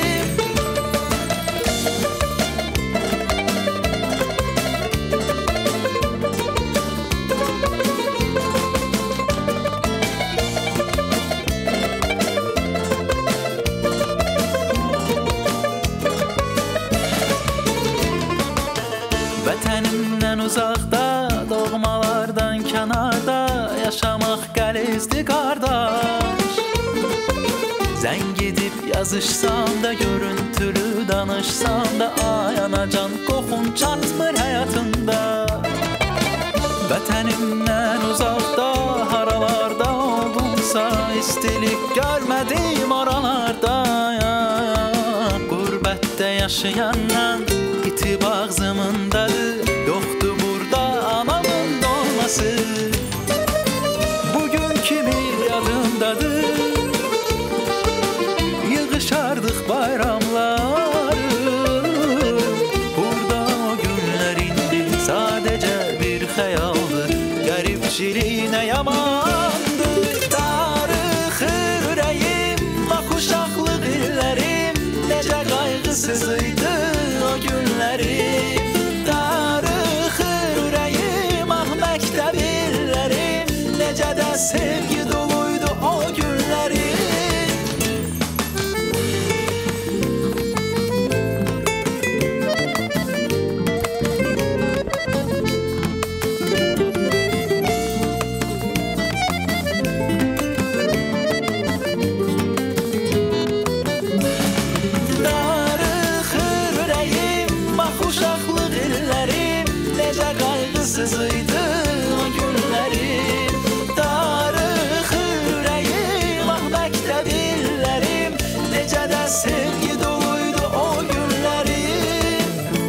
Speaker 9: Vətənimdən uzaqda, doğmalardan kənarda yaşamaq qəlizdir qardaş. Zəng edib yazışsam da, görüntülü danışsam da, ayanacan qoxun çatmır həyatında. Vətənimdən uzaqda, haralarda oldumsa, istilik görmədim oralarda. Qürbətdə yaşayandan itib ağzımındadır, yoxdur burada anamın dolması. Bugün kimi yadımdadır, yığışardıq bayramları. Burada o günlər indi sadəcə bir xəyaldır, qəribçiliyinə yamandır. Darıxır ürəyim, bax uşaqlıq illərim, necə qayğısız idi o günlərim. Darıxır ürəyim, ah məktəb illərim, necə də sevgi doluydu o günlərim. Qayğısız idi o günlərim. Darıxır ürəyim, ah məktəb illərim, necə də sevgi doluydu o günlərim.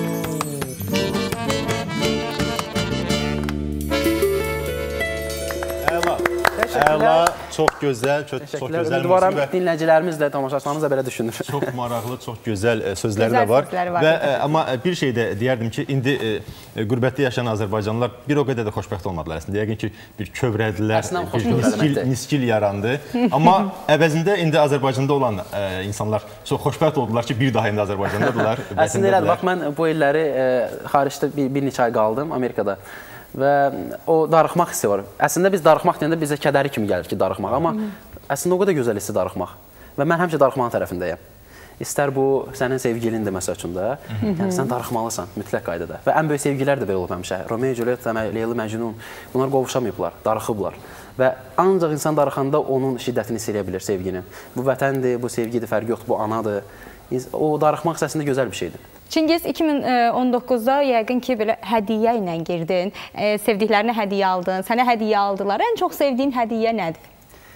Speaker 2: Əla. Əla, çox gözəl, çox, çox gözəl.
Speaker 8: Ümidvaram dinləyicilərimiz də, tamaşaçılarımız da belə düşünür.
Speaker 2: Çox maraqlı, çox gözəl sözləri də var. Və amma bir şey də deyərdim ki, indi qürbətdə yaşayan azərbaycanlılar bir o qədər də xoşbəxt olmadılar əslində. Yəqin ki, bir kövrədilər, bir niskil yarandı. Amma əvəzində indi Azərbaycanda olan insanlar çox xoşbəxt oldular ki, bir daha indi Azərbaycandadırlar.
Speaker 8: Əslində elədir, bax mən bu illəri xaricdə bir neçə ay qaldım Amerikada. Və o darıxmaq hissi var. Əslində biz darıxmaq deyəndə bizə kədəri kimi gəlir ki, darıxmaq. Amma əslində o qədər gözəl hissi darıxmaq. Və mən həmişə darıxmağın tərəfindəyəm. İstər bu sənin sevgilindir məsəl üçün də. Yəni sən darıxmalısan mütləq qaydada. Və ən böyük sevgilər də belə olub həmişə. Romeo Julieta, Leyla Məcnun bunlar qovuşamayıblar, darıxıblar. Və ancaq insan darıxanda onun şiddətini hiss edə bilir sevginin. Bu vətəndir, bu sevgidir, fərqi yoxdur, bu anadır. O darıxmaq əslində gözəl bir şeydir.
Speaker 1: Çingiz, iki min on doqquzda yəqin ki, belə hədiyyə ilə girdin, sevdiklərinə hədiyyə aldın, sənə hədiyyə aldılar. Ən çox sevdiyin hədiyyə nədir?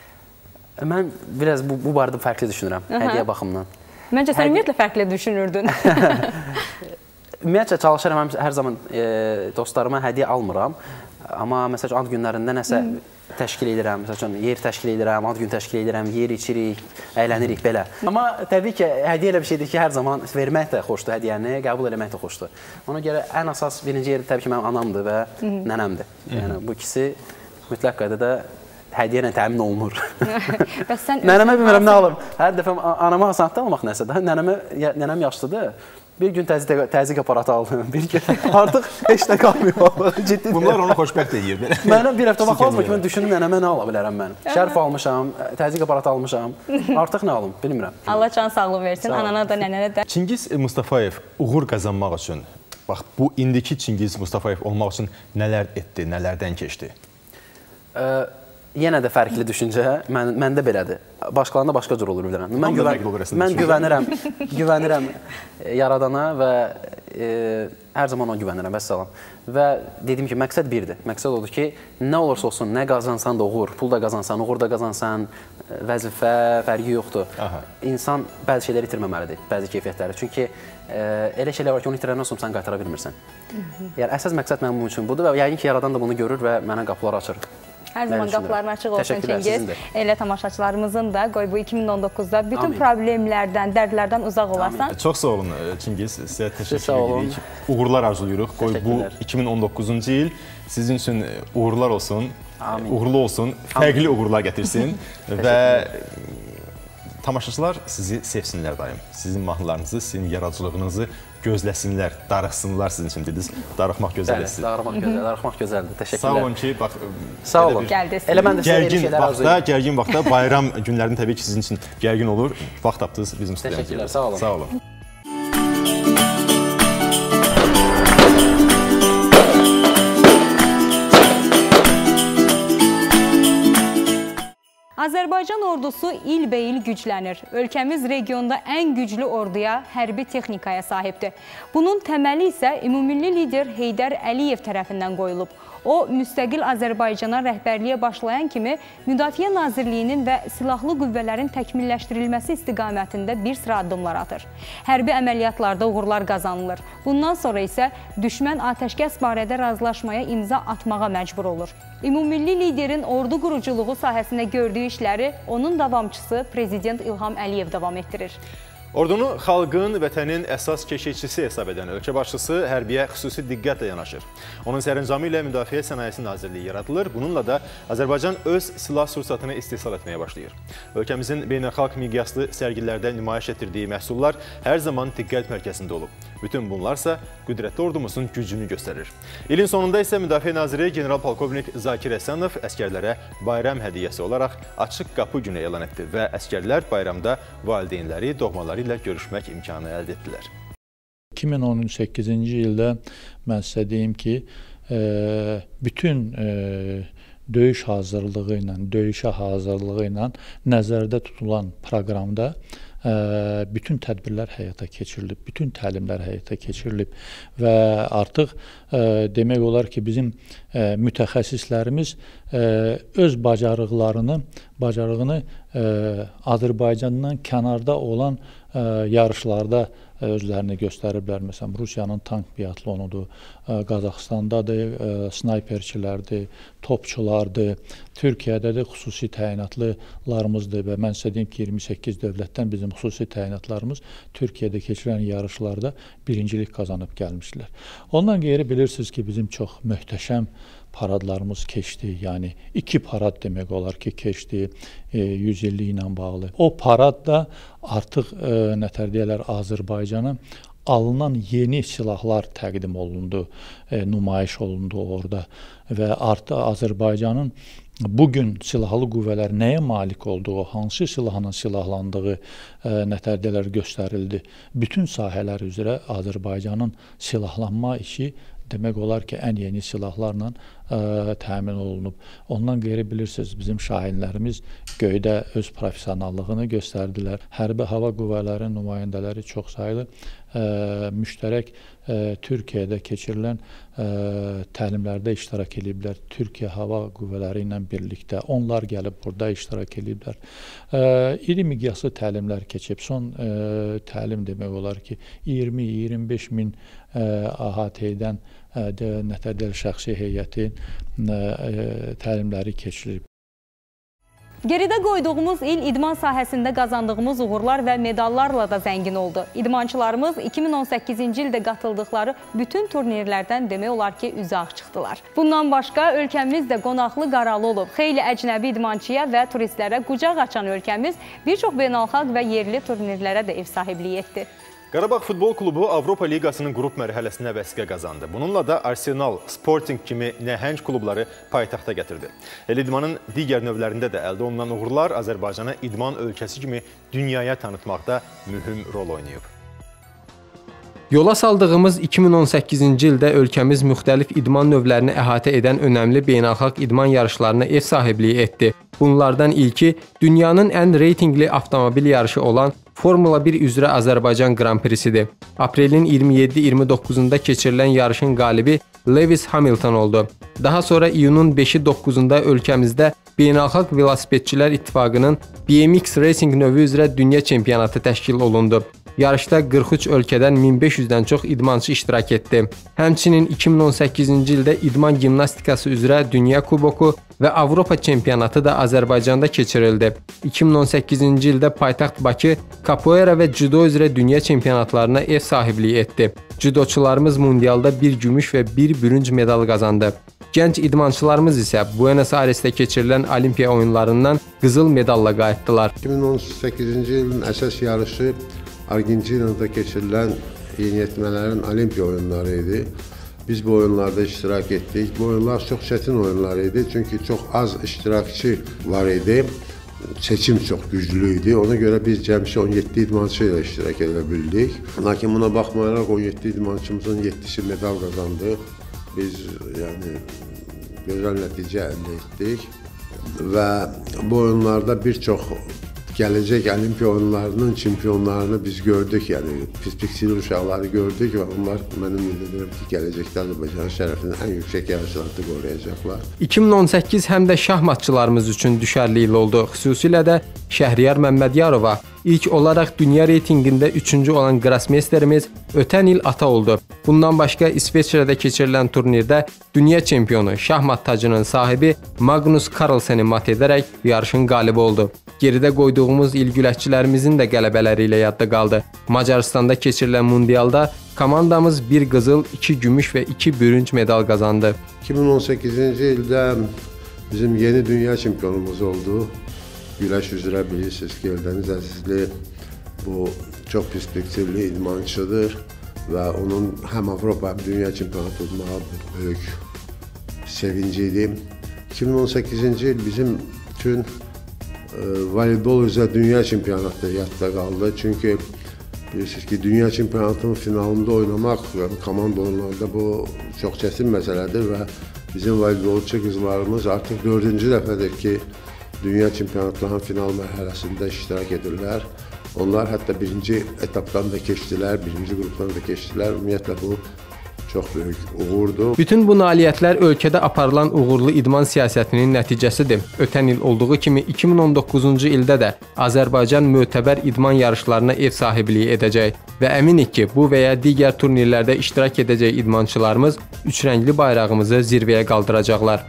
Speaker 8: Mən biraz bu, bu barədə fərqli düşünürəm, hədiyyə baxımından.
Speaker 1: Məncə sən ümumiyyətlə fərqli düşünürdün.
Speaker 8: Ümumiyyətlə çalışıram, hər zaman e, dostlarıma hədiyyə almıram. Amma məsələn, ad günlərində nəsə hmm. təşkil edirəm, məsələn, yer təşkil edirəm, ad gün təşkil edirəm, yer içirik, əylənirik belə. Amma təbii ki, hədiyyə elə bir şeydir ki, hər zaman vermək də xoşdur hədiyyəni, qəbul eləmək də xoşdur. Ona görə ən əsas birinci yer təbii ki, mənim anamdır və hmm. nənəmdir. Yəni, bu ikisi mütləq qaydada hədiyyə ilə təmin olunur. Nənəmə bilmirəm nə alım. Hər dəfə anama hasanatda almaq nəsə. Nənəmə, nənəm yaşlıdır. Bir gün təzyiq aparatı aldım, bir gün artıq heç nə qalmıyor. Ciddi
Speaker 2: bunlar onu xoşbəxt edir.
Speaker 8: Mənə bir həftə vaxt lazım ki, mən düşündüm nənəmə nə ala bilərəm mən. Şərf almışam, təzyiq aparatı almışam, artıq nə alım, bilmirəm.
Speaker 1: Allah can sağlıq versin, anana da, nənənə də.
Speaker 2: Çingiz Mustafayev uğur qazanmaq üçün, bax, bu indiki Çingiz Mustafayev olmaq üçün nələr etdi, nələrdən keçdi?
Speaker 8: Yenə də fərqli düşüncə, mən, məndə belədir. Başqalarında başqa cür olur bilirəm. Mən, güvən, mən güvənirəm, güvənirəm yaradana və e, hər zaman ona güvənirəm, vəssalam. Və dediyim ki, məqsəd birdir. Məqsəd odur ki, nə olursa olsun, nə qazansan da uğur, pul da qazansan, uğur da qazansan, vəzifə, fərqi yoxdur. Aha. İnsan bəzi şeyləri itirməməlidir, bəzi keyfiyyətləri. Çünki e, elə şeylər var ki, onu itirəndən sonra sən qaytara bilmirsən. Yəni, əsas məqsəd mənim üçün budur və yəqin ki, yaradan da bunu görür və mənə qapılar açır.
Speaker 1: Hər zaman qapıların açıq olsun Çingiz. Elə tamaşaçılarımızın da qoy bu iki min on doqquzda bütün Amin. problemlərdən, dərdlərdən uzaq olarsan.
Speaker 2: Amin. Çox sağ olun Çingiz, sizə təşəkkür edirik. Uğurlar arzuluyuruq. Qoy bu iki min on doqquzuncu il sizin üçün uğurlar olsun, Amin. uğurlu olsun, fərqli Amin. uğurlar gətirsin və tamaşaçılar sizi sevsinlər daim. Sizin mahnılarınızı, sizin yaradıcılığınızı gözləsinlər, darıxsınlar sizin üçün dediniz. Darıxmaq gözəldir.
Speaker 8: Bəli, darıxmaq gözəldir. Darıxmaq gözəldir. Təşəkkürlər.
Speaker 2: Sağ olun ki, bax,
Speaker 8: sağ olun. Elə mən də sizə elə şeylər arzulayıram.
Speaker 2: Gərgin vaxtda, bayram günlərində təbii ki, sizin üçün gərgin olur. Vaxt tapdınız bizim studiyamıza.
Speaker 8: Təşəkkürlər, sağ olun.
Speaker 2: Sağ olun.
Speaker 1: Azərbaycan ordusu ilbəil güclənir. Ölkəmiz regionda ən güclü orduya, hərbi texnikaya sahibdir. Bunun təməli isə ümumilli lider Heydər Əliyev tərəfindən qoyulub. O, müstəqil Azərbaycana rəhbərliyə başlayan kimi Müdafiə Nazirliyinin və silahlı qüvvələrin təkmilləşdirilməsi istiqamətində bir sıra addımlar atır. Hərbi əməliyyatlarda uğurlar qazanılır. Bundan sonra isə düşmən atəşkəs barədə razılaşmaya imza atmağa məcbur olur. Ümumilli liderin ordu quruculuğu sahəsində gördüyü işləri onun davamçısı Prezident İlham Əliyev davam etdirir.
Speaker 2: Ordunu xalqın, vətənin əsas keşikçisi hesab edən ölkə başçısı hərbiyə xüsusi diqqətlə yanaşır. Onun sərəncamı ilə Müdafiə Sənayesi Nazirliyi yaradılır. Bununla da Azərbaycan öz silah sursatını istehsal etməyə başlayır. Ölkəmizin beynəlxalq miqyaslı sərgilərdə nümayiş etdirdiyi məhsullar hər zaman diqqət mərkəzində olub. Bütün bunlarsa qüdrətli ordumuzun gücünü göstərir. İlin sonunda isə Müdafiə Naziri General-Polkovnik Zakir Əsənov əskərlərə bayram hədiyyəsi olaraq açıq qapı günü elan etdi və əskərlər bayramda valideynləri, doğmaları ilə görüşmək imkanı əldə etdilər.
Speaker 10: iki min on səkkizinci ildə mən sizə deyim ki, bütün döyüş hazırlığı ilə, döyüşə hazırlığı ilə nəzərdə tutulan proqramda bütün tədbirlər həyata keçirilib, bütün təlimlər həyata keçirilib və artıq demək olar ki, bizim mütəxəssislərimiz öz bacarıqlarını, bacarığını Azərbaycandan kənarda olan yarışlarda özlərini göstəriblər. Məsələn, Rusiyanın tank biatlonudur, Qazaxıstandadır, snayperçilərdir, topçulardır, Türkiyədə də xüsusi təyinatlılarımızdır və mən sizə deyim ki, iyirmi səkkiz dövlətdən bizim xüsusi təyinatlarımız Türkiyədə keçirilən yarışlarda birincilik qazanıb gəlmişlər. Ondan qeyri bilirsiniz ki, bizim çox möhtəşəm paradlarımız keçdi, yəni iki parad demək olar ki, keçdi yüz illik ilə bağlı. O parad da artıq nətər deyərlər Azərbaycana alınan yeni silahlar təqdim olundu, nümayiş olundu orada və artıq Azərbaycanın bugün silahlı qüvvələr nəyə malik olduğu, hansı silahla silahlandığı nətər deyərlər göstərildi. Bütün sahələr üzrə Azərbaycanın silahlanma işi demək olar ki, ən yeni silahlarla təmin olunub. Ondan qeyri bilirsiniz, bizim şahinlərimiz göydə öz professionallığını göstərdilər. Hərbi hava qüvvələrinin nümayəndələri çox saylı müştərək Türkiyədə keçirilən təlimlərdə iştirak ediblər. Türkiyə hava qüvvələri ilə birlikdə onlar gəlib burada iştirak ediblər. İri miqyaslı təlimlər keçib. Son təlim demək olar ki, iyirmi iyirmi beş min əhatə edən nətərdə şəxsi heyətin təlimləri keçirilib.
Speaker 1: Geridə qoyduğumuz il idman sahəsində qazandığımız uğurlar və medallarla da zəngin oldu. İdmançılarımız iki min on səkkizinci ildə qatıldıqları bütün turnirlərdən demək olar ki, üzə ağ çıxdılar. Bundan başqa ölkəmiz də qonaqlı qaralı olub. Xeyli əcnəbi idmançıya və turistlərə qucaq açan ölkəmiz bir çox beynəlxalq və yerli turnirlərə də ev sahibliyi etdi.
Speaker 2: Qarabağ Futbol Klubu Avropa Liqasının qrup mərhələsinə vəsiqə qazandı. Bununla da Arsenal, Sporting kimi nəhəng klubları paytaxta gətirdi. El idmanın digər növlərində də əldə olunan uğurlar Azərbaycana idman ölkəsi kimi dünyaya tanıtmaqda mühüm rol oynayıb.
Speaker 11: Yola saldığımız iki min on səkkizinci ildə ölkəmiz müxtəlif idman növlərini əhatə edən önəmli beynəlxalq idman yarışlarına ev sahibliyi etdi. Bunlardan ilki dünyanın ən reytingli avtomobil yarışı olan Formula bir üzrə Azərbaycan Grand Prix'sidir. Aprelin iyirmi yeddi iyirmi doqquzunda keçirilən yarışın qalibi Lewis Hamilton oldu. Daha sonra iyunun beşi doqquzunda ölkəmizdə Beynəlxalq Velosipedçilər İttifaqının B M X Racing növü üzrə dünya çempionatı təşkil olundu. Yarışda qırx üç ölkədən min beş yüzdən çox idmançı iştirak etdi. Həmçinin iki min on səkkizinci ildə idman gimnastikası üzrə Dünya Kuboku və Avropa çempionatı da Azərbaycanda keçirildi. iki min on səkkizinci ildə paytaxt Bakı kapoeira və judo üzrə dünya çempionatlarına ev sahibliyi etdi. Judoçularımız mundialda bir gümüş və bir bürünc medal qazandı. Gənc idmançılarımız isə Buenos Airesdə keçirilən Olimpiya oyunlarından qızıl medalla qayıtdılar.
Speaker 12: iki min on səkkizinci ilin əsas yarışı Argentinada keçirilən yeniyetmələrin Olimpiya oyunları idi. Biz bu oyunlarda iştirak etdik. Bu oyunlar çox çətin oyunlar idi. Çünki çox az iştirakçı var idi. Seçim çox güclü idi. Ona görə biz cəmsi on yeddi idmançı ilə iştirak edə bildik. Lakin buna baxmayaraq on yeddi idmançımızın yeddisi medal qazandı. Biz yəni gözəl nəticə əldə etdik və bu oyunlarda bir çox gələcək Olimpiya oyunlarının çempionlarını biz gördük, yəni perspektivli uşaqları gördük və onlar mənim ümid edirəm ki, gələcəkdə Azərbaycanın şərəfini ən yüksək yarışlarda qoruyacaqlar.
Speaker 11: iki min on səkkiz həm də şahmatçılarımız üçün düşərli il oldu. Xüsusilə də Şəhriyar Məmmədyarova ilk olaraq dünya reytingində üçüncü olan Grossmeisterimiz ötən il ata oldu. Bundan başqa İsveçrədə keçirilən turnirdə dünya çempionu, şahmat tacının sahibi Magnus Carlsen'i mat edərək yarışın qalibi oldu. Geridə qoyduğumuz il güləşçilərimizin də qələbələri ilə yadda qaldı. Macaristanda keçirilən mundialda komandamız bir qızıl, iki gümüş və iki bürünc medal qazandı.
Speaker 12: iki min on səkkizinci ildə bizim yeni dünya çempionumuz oldu. Güləş üzrə bilirsiniz ki, Eldəniz Əzizli bu çox perspektivli idmançıdır və onun həm Avropa həm dünya çempionatı olmağa böyük sevinci idi. iki min on səkkizinci il bizim bütün voleybol üzrə dünya çempionatı yadda qaldı. Çünki bilirsiniz ki, dünya çempionatının finalında oynamaq, yəni komanda oyunlarında bu çox çətin məsələdir və bizim voleybolçu qızlarımız artıq dördüncü dəfədir ki, dünya çempionatlarının final mərhələsində iştirak edirlər. Onlar hətta birinci etapdan da keçdilər, birinci qrupdan da keçdilər. Ümumiyyətlə bu çox böyük uğurdur.
Speaker 11: Bütün bu nailiyyətlər ölkədə aparılan uğurlu idman siyasətinin nəticəsidir. Ötən il olduğu kimi iki min on doqquzuncu ildə də Azərbaycan mötəbər idman yarışlarına ev sahibliyi edəcək və əminik ki, bu və ya digər turnirlərdə iştirak edəcək idmançılarımız üçrəngli bayrağımızı zirvəyə qaldıracaqlar.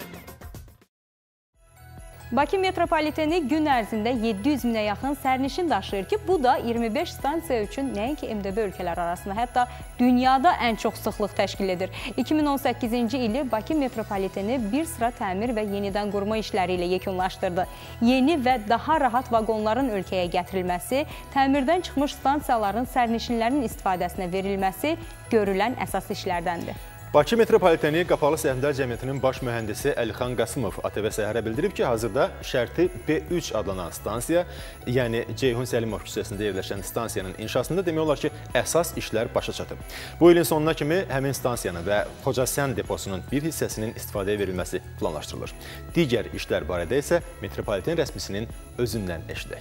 Speaker 1: Bakı metropoliteni gün ərzində yeddi yüz minə yaxın sərnişin daşıyır ki, bu da iyirmi beş stansiya üçün nəinki M D B ölkələr arasında, hətta dünyada ən çox sıxlıq təşkil edir. iki min on səkkizinci ili Bakı metropoliteni bir sıra təmir və yenidən qurma işləri ilə yekunlaşdırdı. Yeni və daha rahat vaqonların ölkəyə gətirilməsi, təmirdən çıxmış stansiyaların sərnişinlərin istifadəsinə verilməsi görülən əsas işlərdəndir.
Speaker 2: Bakı Metropoliteni Qapalı Səhmdar Cəmiyyətinin baş mühəndisi Əlixan Qasımov A T V Səhərə bildirib ki, hazırda şərti B üç adlanan stansiya, yəni Ceyhun Səlimov küçəsində yerləşən stansiyanın inşasında demək olar ki, əsas işlər başa çatıb. Bu ilin sonuna kimi həmin stansiyanın və Xocasən deposunun bir hissəsinin istifadəyə verilməsi planlaşdırılır. Digər işlər barədə isə Metropoliten rəsmisinin özündən eşidək.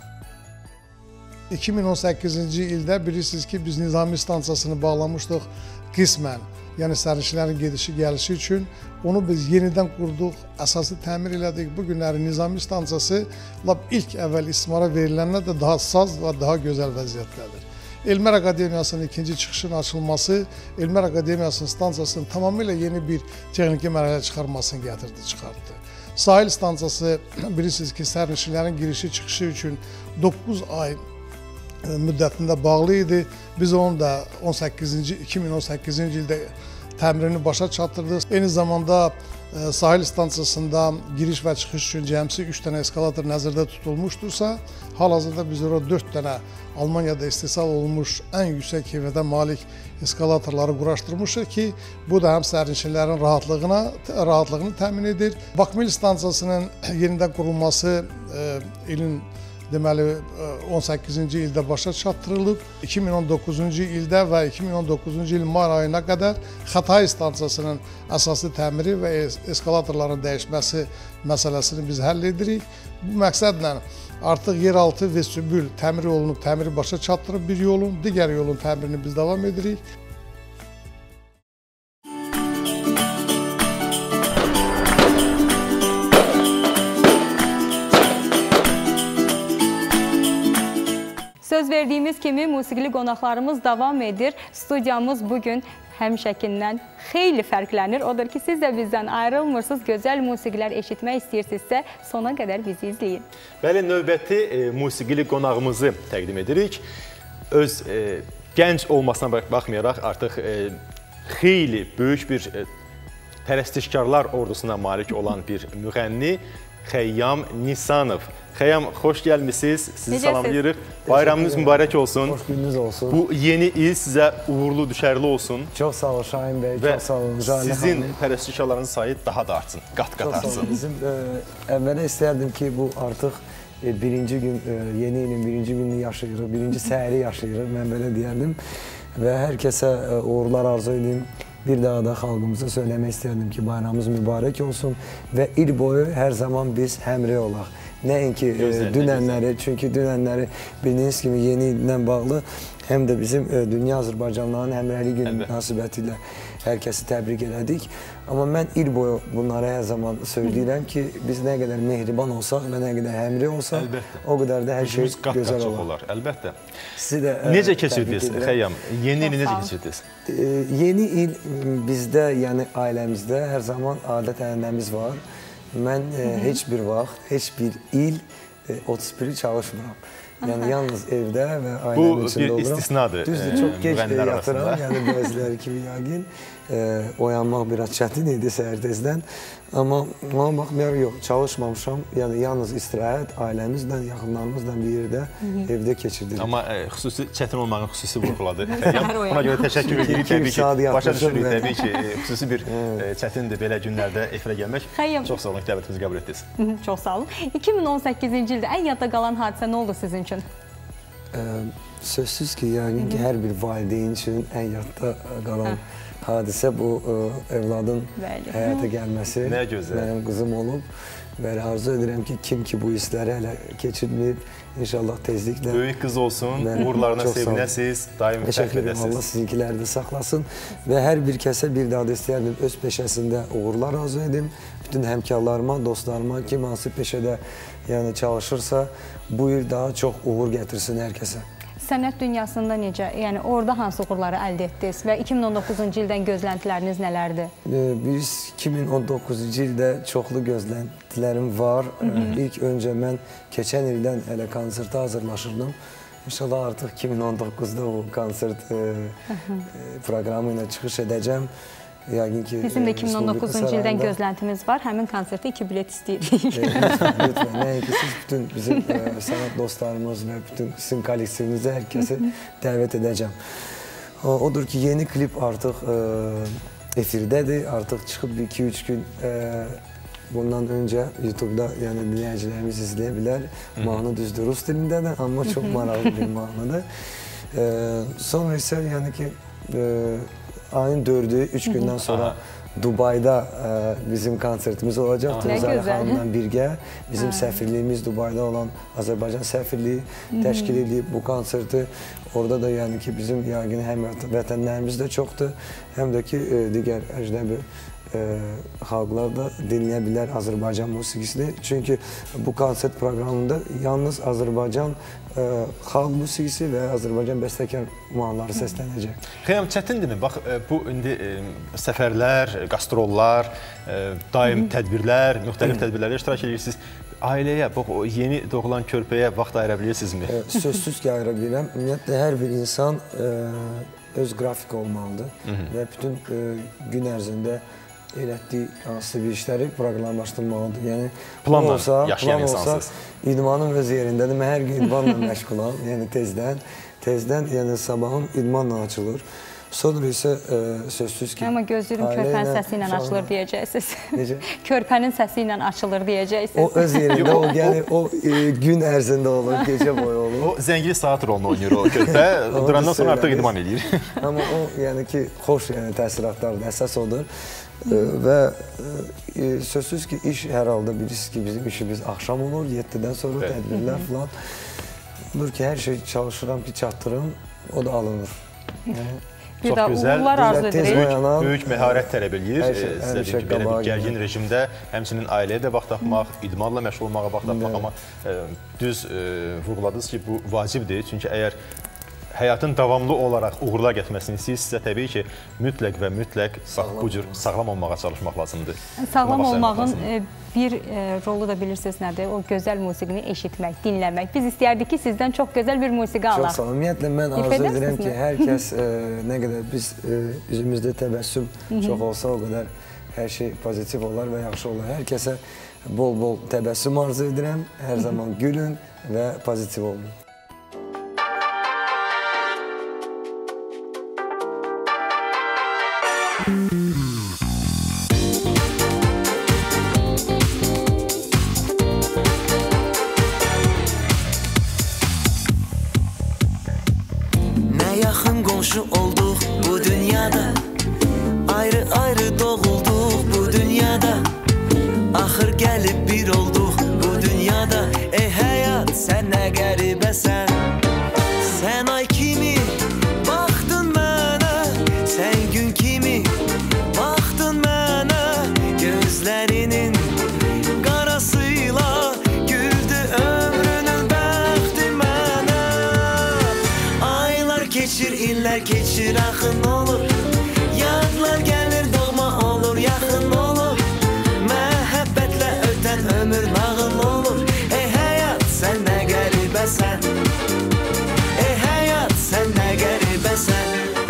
Speaker 13: iki min on səkkizinci ildə bilirsiniz ki, biz Nizami stansiyasını bağlamışdıq qismən, yəni sərnişinlərin gedişi gəlişi üçün. Onu biz yenidən qurduq, əsası təmir elədik. Bu günləri Nizami stansiyası lap ilk əvvəl istismara veriləndən də daha saz və daha gözəl vəziyyətdədir. Elmlər Akademiyasının ikinci çıxışının açılması, Elmlər Akademiyasının stansiyasının tamamilə yeni bir texniki mərhələ çıxarmasını gətirdi, çıxartdı. Sahil stansiyası bilirsiniz ki, sərnişinlərin girişi çıxışı üçün doqquz ay müddətində bağlı idi. Biz onu da iki min on səkkizinci ildə təmirini başa çatdırdıq. Eyni zamanda e, sahil stansiyasında giriş və çıxış üçün cəmsi üç dənə eskalator nəzərdə tutulmuşdursa, hal-hazırda biz orada dörd dənə Almaniyada istehsal olmuş ən yüksək heyvədə malik eskalatorları quraşdırmışıq ki, bu da həm sərnişinlərin rahatlığına, rahatlığını təmin edir. Bakmil stansiyasının yenidən qurulması e, ilin deməli on səkkizinci ildə başa çatdırılıb. iki min on doqquzuncu ildə və iki min on doqquzuncu il may ayına qədər Xatay stansiyasının əsaslı təmiri və eskalatorların dəyişməsi məsələsini biz həll edirik. Bu məqsədlə artıq yeraltı vestibül təmir olunub, təmiri başa çatdırıb bir yolun, digər yolun təmirini biz davam edirik.
Speaker 1: Söz verdiyimiz kimi musiqili qonaqlarımız davam edir. Studiyamız bugün həmişəkindən xeyli fərqlənir. Odur ki, siz də bizdən ayrılmırsınız. Gözəl musiqilər eşitmək istəyirsinizsə, sona qədər bizi izləyin.
Speaker 2: Bəli, növbəti e, musiqili qonağımızı təqdim edirik. Öz e, gənc olmasına baxmayaraq artıq e, xeyli böyük bir e, pərəstişkarlar ordusuna malik olan bir müğənni Xəyyam Nisanov. Xəyyam, xoş gəlmişsiniz. Sizi salamlayırıq. Bayramınız mübarək olsun.
Speaker 14: Xoş gününüz olsun.
Speaker 2: Bu yeni il sizə uğurlu, düşərli olsun.
Speaker 14: Çox sağ ol Şahin bəy, çox sağ olun.
Speaker 2: Və sizin pərəstişkarların sayı daha da artsın, qat-qat artsın.
Speaker 14: Bizim əvvələ istərdim ki, bu artıq birinci gün, yeni ilin birinci gününü yaşayırıq, birinci səhəri yaşayırıq, mən belə deyərdim. Və hər kəsə uğurlar arzu edeyim. Bir daha da xalqımıza söyləmək istərdim ki, bayramımız mübarək olsun və il boyu hər zaman biz həmrəy olaq. Nəinki dünənləri, çünki dünənləri bildiyiniz kimi yeni illə bağlı həm də bizim Dünya Azərbaycanlıların həmrəylik günü münasibəti ilə hər kəsi təbrik elədik. Amma mən il boyu bunlara hər zaman söyləyirəm ki, biz nə qədər mehriban olsaq və nə qədər həmrəy olsaq, o qədər də hər şey gözəl olar.
Speaker 2: Əlbəttə.
Speaker 14: Necə
Speaker 2: keçirdiniz, Xəyyam? Yeni ili necə keçirdiniz?
Speaker 14: Yeni il bizdə, yəni ailəmizdə hər zaman adət-ənənəmiz var. Mən heç bir vaxt, heç bir il otuz biri çalışmıram. Yəni, yalnız evdə və ailəmin içində oluram.
Speaker 2: Bu bir istisnadır.
Speaker 14: Düzdür, çox geç yatıram, yəni bəziləri kimi yəqin. Oyanmaq biraz çətin idi səhər tezdən. Amma ona baxmayaraq yox, çalışmamışam. Yəni, yalnız istirahət ailəmizlə, yaxınlarımızla bir yerdə evdə keçirdik.
Speaker 2: Amma xüsusi çətin olmağın xüsusi vurğuladı. Ona görə təşəkkür edirik. Təbii ki, başa düşürük. Təbii ki, xüsusi bir çətindir belə günlərdə efirə gəlmək. Çox sağ olun ki, dəvətimizi qəbul etdiniz.
Speaker 1: Çox sağ olun. iki min on səkkizinci ildə ən yadda qalan hadisə nə oldu sizin üçün?
Speaker 14: Sözsüz ki, yəni ki, hər bir valideyn üçün ən yadda qalan hadisə bu evladın həyata gəlməsi.
Speaker 2: Nə gözəl.
Speaker 14: Mənim qızım olub. Bəli, arzu edirəm ki, kim ki bu hissləri hələ keçirməyib, inşallah tezliklə...
Speaker 2: Böyük qız olsun, uğurlarına sevinəsiz, daim fərq edəsiz.
Speaker 14: Allah sizinkiləri də saxlasın və hər bir kəsə bir daha da istəyərdim, öz peşəsində uğurlar arzu edim. Bütün həmkarlarıma, dostlarıma, kim hansı peşədə çalışırsa, bu il daha çox uğur gətirsin hər kəsə.
Speaker 1: Sənət dünyasında necə? Yəni, orada hansı uğurları əldə etdiniz və iki min on doqquzuncu ildən gözləntiləriniz nələrdir?
Speaker 14: Biz iki min on doqquzuncu ildə çoxlu gözləntilərim var. İlk öncə mən keçən ildən hələ konsertə hazırlaşırdım. İnşallah artıq iki min on doqquzda bu konsert proqramı ilə çıxış edəcəm.
Speaker 1: Bizim də iki min on doqquzuncu ildən gözləntimiz var. Həmin konsertə iki bilet istəyirik.
Speaker 14: Lütfən, nəinki siz bütün bizim sənət dostlarımız və bütün sizin kollektivimizə hər kəsi dəvət edəcəm. Odur ki, yeni klip artıq efirdədir. Artıq çıxıb iki üç gün bundan öncə YouTube-da yəni dinləyicilərimiz izləyə bilər. Mahnı düzdür rus dilindədir, amma çox maraqlı bir mahnıdır. Sonra isə yəni ki ayın dördü, üç gündən sonra Dubayda bizim konsertimiz olacaq. Tuzara xanımla birgə bizim səfirliyimiz Dubayda olan Azərbaycan səfirliyi təşkil edib bu konserti. Orada da yəni ki bizim yəqin həm vətənlərimiz də çoxdur, həm də ki digər əcnəbi xalqlar da dinləyə bilər Azərbaycan musiqisini. Çünki bu konsert proqramında yalnız Azərbaycan xalq musiqisi və Azərbaycan bəstəkar mahnıları səslənəcək.
Speaker 2: Xeyam, çətindirmi? Bax, bu indi səfərlər, qastrollar, daim tədbirlər, müxtəlif tədbirlərə iştirak edirsiniz. Ailəyə, yeni doğulan körpəyə vaxt ayıra bilirsinizmi?
Speaker 14: Sözsüz ki, ayıra bilirəm. Ümumiyyətlə, hər bir insan öz qrafik olmalıdır və bütün gün ərzində elətdiyi hansı bir işləri proqramlaşdırmalıdır. Yəni,
Speaker 2: planla yaşayan insansınız.
Speaker 14: İdmanın öz yerindədir. Mən hər gün idmanla məşğulam. Yəni, tezdən, tezdən, yəni sabahım idmanla açılır. Sonra isə sözsüz ki...
Speaker 1: Amma gözləyirəm körpənin səsi ilə açılır deyəcəksiniz.
Speaker 14: Necə?
Speaker 1: Körpənin səsi ilə açılır deyəcəksiniz.
Speaker 14: O öz yerində, o yəni o gün ərzində olur, gecə boyu olur.
Speaker 2: O zəngili saat rolunu oynayır o körpə, durandan sonra artıq idman edir.
Speaker 14: Amma o yəni ki, xoş təsiratlardır, əsas odur. Və sözsüz ki, iş hər halda bilirsiniz ki, bizim işimiz axşam olur, yeddidən sonra tədbirlər falan. Olur ki, hər şey çalışıram ki, çatdırım, o da alınır.
Speaker 2: Çox gözəl, böyük məharət tələb edir. Sizə deyim ki, belə bir gərgin rejimdə həmçinin ailəyə də vaxt tapmaq, idmanla məşğul olmağa vaxt tapmaq, amma düz vurguladınız ki, bu vacibdir. Çünki əgər həyatın davamlı olaraq uğurlar gətirməsini istəyirsinizsə, təbii ki, mütləq və mütləq bu cür sağlam olmağa çalışmaq lazımdır.
Speaker 1: Sağlam olmağın bir rolu da bilirsiniz nədir? O gözəl musiqini eşitmək, dinləmək. Biz istəyərdik ki, sizdən çox gözəl bir musiqi alaq.
Speaker 14: Çox sağ olun. Ümumiyyətlə, mən arzu edirəm ki, hər kəs nə qədər biz üzümüzdə təbəssüm çox olsa, o qədər hər şey pozitiv olar və yaxşı olar. Hər kəsə bol-bol təbəssüm arzu edirəm. Hər zaman gülün və pozitiv olun.
Speaker 9: Nə yaxın qonşu olduq bu dünyada, ayrı-ayrı doğulduq bu dünyada, axır gəlib bir olduq bu dünyada. Ey həyat, sən nə qəribəsən, sən ay kimi baxdın mənə, sən gün kimi baxdın mənə, gözlərinin qarasıyla güldü ömrünün bəxti mənə. Aylar keçir, illər keçir, axın olur, yadlar gəlir, doğma olur, yaxın olur, məhəbbətlə ötən ömür nağıl olur. Ey həyat, sən nə qəribəsən, ey həyat, sən nə qəribəsən.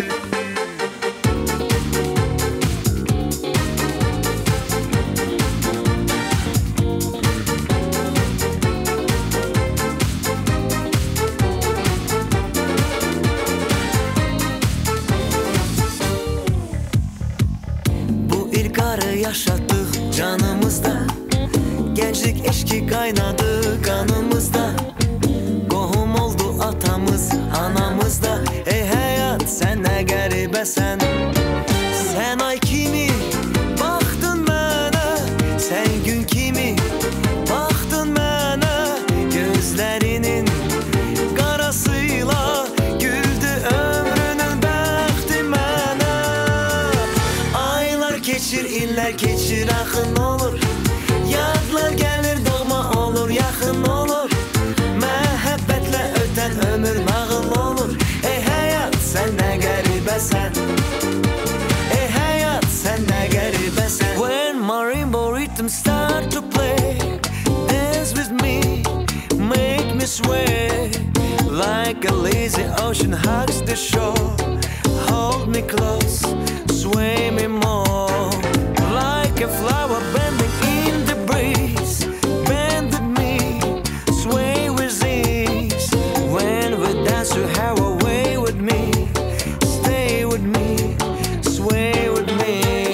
Speaker 9: Yaşatdıq canımızda, gənclik eşki qaynadı qanımızda, qohum oldu atamız, anamızda. Ey həyat, sən nə qəribəsən, sən ay kimi baxdın mənə, sən gün kimi baxdın mənə, gözlərinin qarasıyla güldü ömrünün bəxti mənə. Aylar keçir, illər keçir, axın olur, yadlar gəlir, doğma olur, yaxın olur, məhəbbətlə ötən ömür nağıl olur. Ey həyat, sən nə qəribəsən, ey həyat, sən nə qəribəsən. When marimba rhythm start to play, dance with me, make me sway, like a lazy ocean hugs the shore, hold me close, sway me more. Like a flower bending in the breeze, bended me, sway with ease. When we dance, you have a way with me, stay with me, sway with me.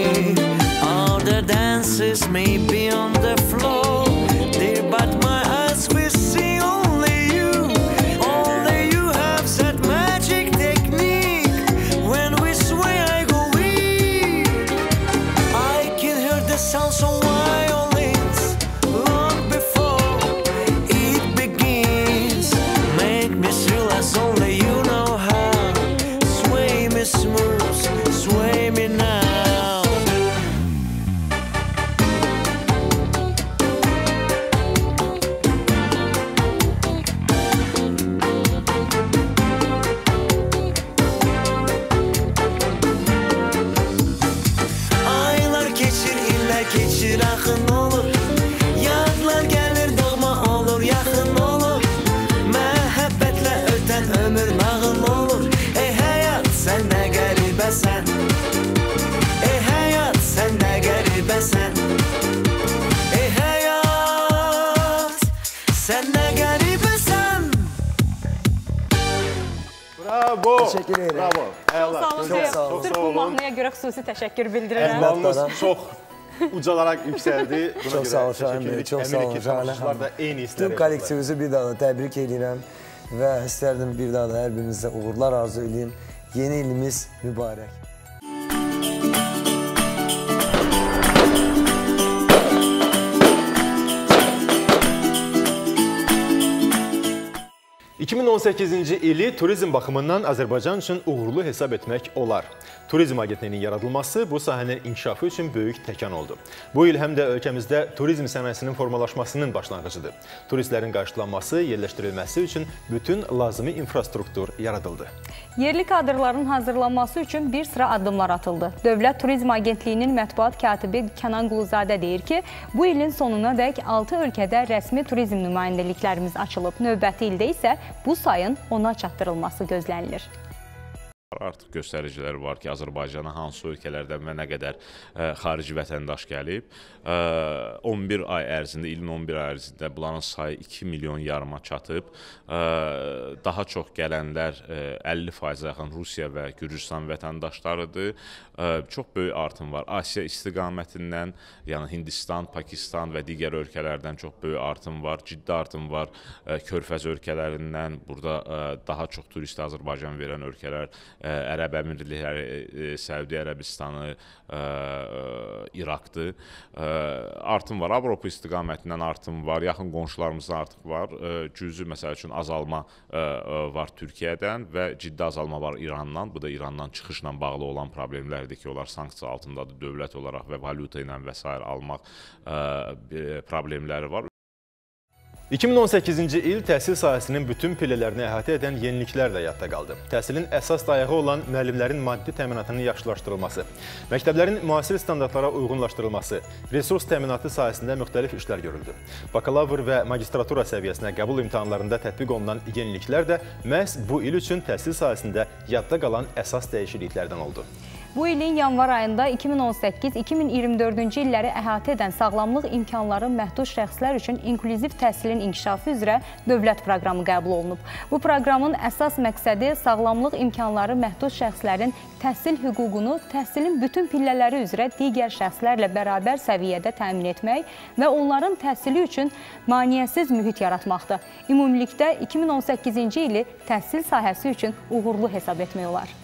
Speaker 9: cause only you know how. Sway me smooth, sway me now. Aylar geçir, iller geçir, akın olur. Yadlar gelir, doğma olur, yakın olur. Məhəbbətlə ötən ömür nağıl olur. Ey həyat, sən nə qəribəsən. Ey həyat, sən nə qəribəsən. Ey həyat, sən nə qəribəsən.
Speaker 2: Bravo.
Speaker 14: Teşekkür ederim.
Speaker 2: Bravo.
Speaker 1: Çox sağ olun.
Speaker 2: Çox sağ olun.
Speaker 1: Sırf bu mahnıya görə xüsusi təşəkkür bildirirəm.
Speaker 2: Əlmanımız çox ucalara yüksəldi. Buna
Speaker 14: Çox
Speaker 2: görə
Speaker 14: sağ ol Şahin
Speaker 2: təşəkkür
Speaker 14: Bey,
Speaker 2: edirik.
Speaker 14: çox sağ
Speaker 2: Əminik
Speaker 14: olun
Speaker 2: ki,
Speaker 14: Şahin
Speaker 2: tamaşaçılar da eyni
Speaker 14: xanım.
Speaker 2: hissləri
Speaker 14: Tüm kollektivimizi bir daha da təbrik edirəm və istərdim bir daha da hər birinizə uğurlar arzu edeyim. Yeni ilimiz mübarək.
Speaker 2: iki min on səkkizinci ili turizm baxımından Azərbaycan üçün uğurlu hesab etmək olar. Turizm agentliyinin yaradılması bu sahənin inkişafı üçün böyük təkan oldu. Bu il həm də ölkəmizdə turizm sənayesinin formalaşmasının başlanğıcıdır. Turistlərin qarşılanması, yerləşdirilməsi üçün bütün lazımi infrastruktur yaradıldı.
Speaker 1: Yerli kadrların hazırlanması üçün bir sıra addımlar atıldı. Dövlət Turizm Agentliyinin mətbuat katibi Kənan Quluzadə deyir ki, bu ilin sonuna dək altı ölkədə rəsmi turizm nümayəndəliklərimiz açılıb. Növbəti ildə isə bu sayın ona çatdırılması gözlənilir.
Speaker 15: Artıq göstəricilər var ki, Azərbaycana hansı ölkələrdən və nə qədər ə, xarici vətəndaş gəlib. Ə, on bir ay ərzində, ilin on bir ay ərzində bunların sayı iki milyon yarıma çatıb. Ə, daha çox gələnlər ə, əlli faizə yaxın Rusiya və Gürcüstan vətəndaşlarıdır. Ə, çox böyük artım var. Asiya istiqamətindən, yəni Hindistan, Pakistan və digər ölkələrdən çox böyük artım var. Ciddi artım var. Ə, Körfəz ölkələrindən, burada ə, daha çox turist Azərbaycan verən ölkələr Ərəb Əmirlikləri, Səudi Ərəbistanı, İraqdır. Artım var. Avropa istiqamətindən artım var. Yaxın qonşularımızdan artıq var. Cüzi məsəl üçün azalma var Türkiyədən və ciddi azalma var İrandan. Bu da İrandan çıxışla bağlı olan problemlərdir ki, onlar sanksiya altındadır dövlət olaraq və valyuta ilə və s. almaq problemləri var.
Speaker 2: iki min on səkkizinci il təhsil sahəsinin bütün pillələrini əhatə edən yeniliklərlə yadda qaldı. Təhsilin əsas dayağı olan müəllimlərin maddi təminatının yaxşılaşdırılması, məktəblərin müasir standartlara uyğunlaşdırılması, resurs təminatı sahəsində müxtəlif işlər görüldü. Bakalavr və magistratura səviyyəsinə qəbul imtahanlarında tətbiq olunan yeniliklər də məhz bu il üçün təhsil sahəsində yadda qalan əsas dəyişikliklərdən oldu.
Speaker 1: Bu ilin yanvar ayında iki min on səkkiz iki min iyirmi dördüncü illəri əhatə edən sağlamlıq imkanları məhdud şəxslər üçün inklüziv təhsilin inkişafı üzrə dövlət proqramı qəbul olunub. Bu proqramın əsas məqsədi sağlamlıq imkanları məhdud şəxslərin təhsil hüququnu təhsilin bütün pillələri üzrə digər şəxslərlə bərabər səviyyədə təmin etmək və onların təhsili üçün maneəsiz mühit yaratmaqdır. Ümumilikdə iki min on səkkizinci ili təhsil sahəsi üçün uğurlu hesab etmək olar.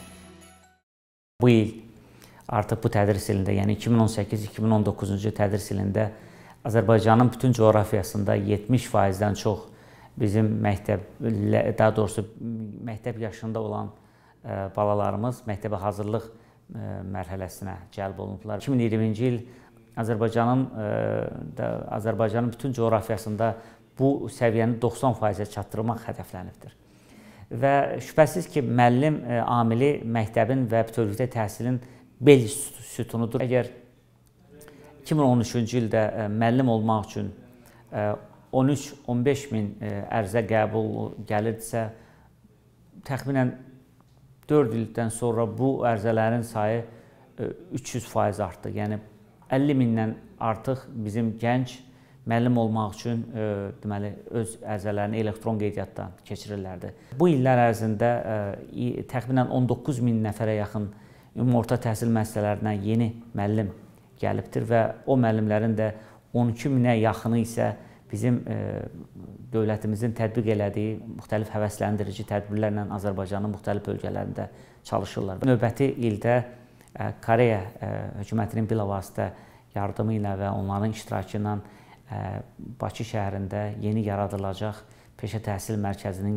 Speaker 16: Bu il artıq bu tədris ilində, yəni iki min on səkkiz iki min on doqquzuncu tədris ilində Azərbaycanın bütün coğrafiyasında yetmiş faizdən çox bizim məktəb, daha doğrusu məktəb yaşında olan balalarımız məktəbə hazırlıq mərhələsinə cəlb olunublar. iki min iyirminci il Azərbaycanın Azərbaycanın bütün coğrafiyasında bu səviyyəni doxsan faizə çatdırmaq hədəflənibdir. Və şübhəsiz ki, müəllim amili məktəbin və bütövlükdə təhsilin bel sütunudur. Əgər iki min on üçüncü ildə müəllim olmaq üçün on üç on beş min ərizə qəbul gəlirdisə, təxminən dörd ildən sonra bu ərizələrin sayı üç yüz faiz artdı. Yəni əlli mindən artıq bizim gənc müəllim olmaq üçün e, deməli, öz ərizələrini elektron qeydiyyatdan keçirirlərdi. Bu illər ərzində e, təxminən on doqquz min nəfərə yaxın ümumi-orta təhsil müəssisələrinə yeni müəllim gəlibdir və o müəllimlərin də on iki minə yaxını isə bizim e, dövlətimizin tətbiq elədiyi müxtəlif həvəsləndirici tədbirlərlə Azərbaycanın müxtəlif bölgələrində çalışırlar. Növbəti ildə e, Koreya e, hökumətinin bilavasitə yardımı ilə və onların iştirakı ilə Bakı şəhərində yeni yaradılacaq peşə təhsil mərkəzinin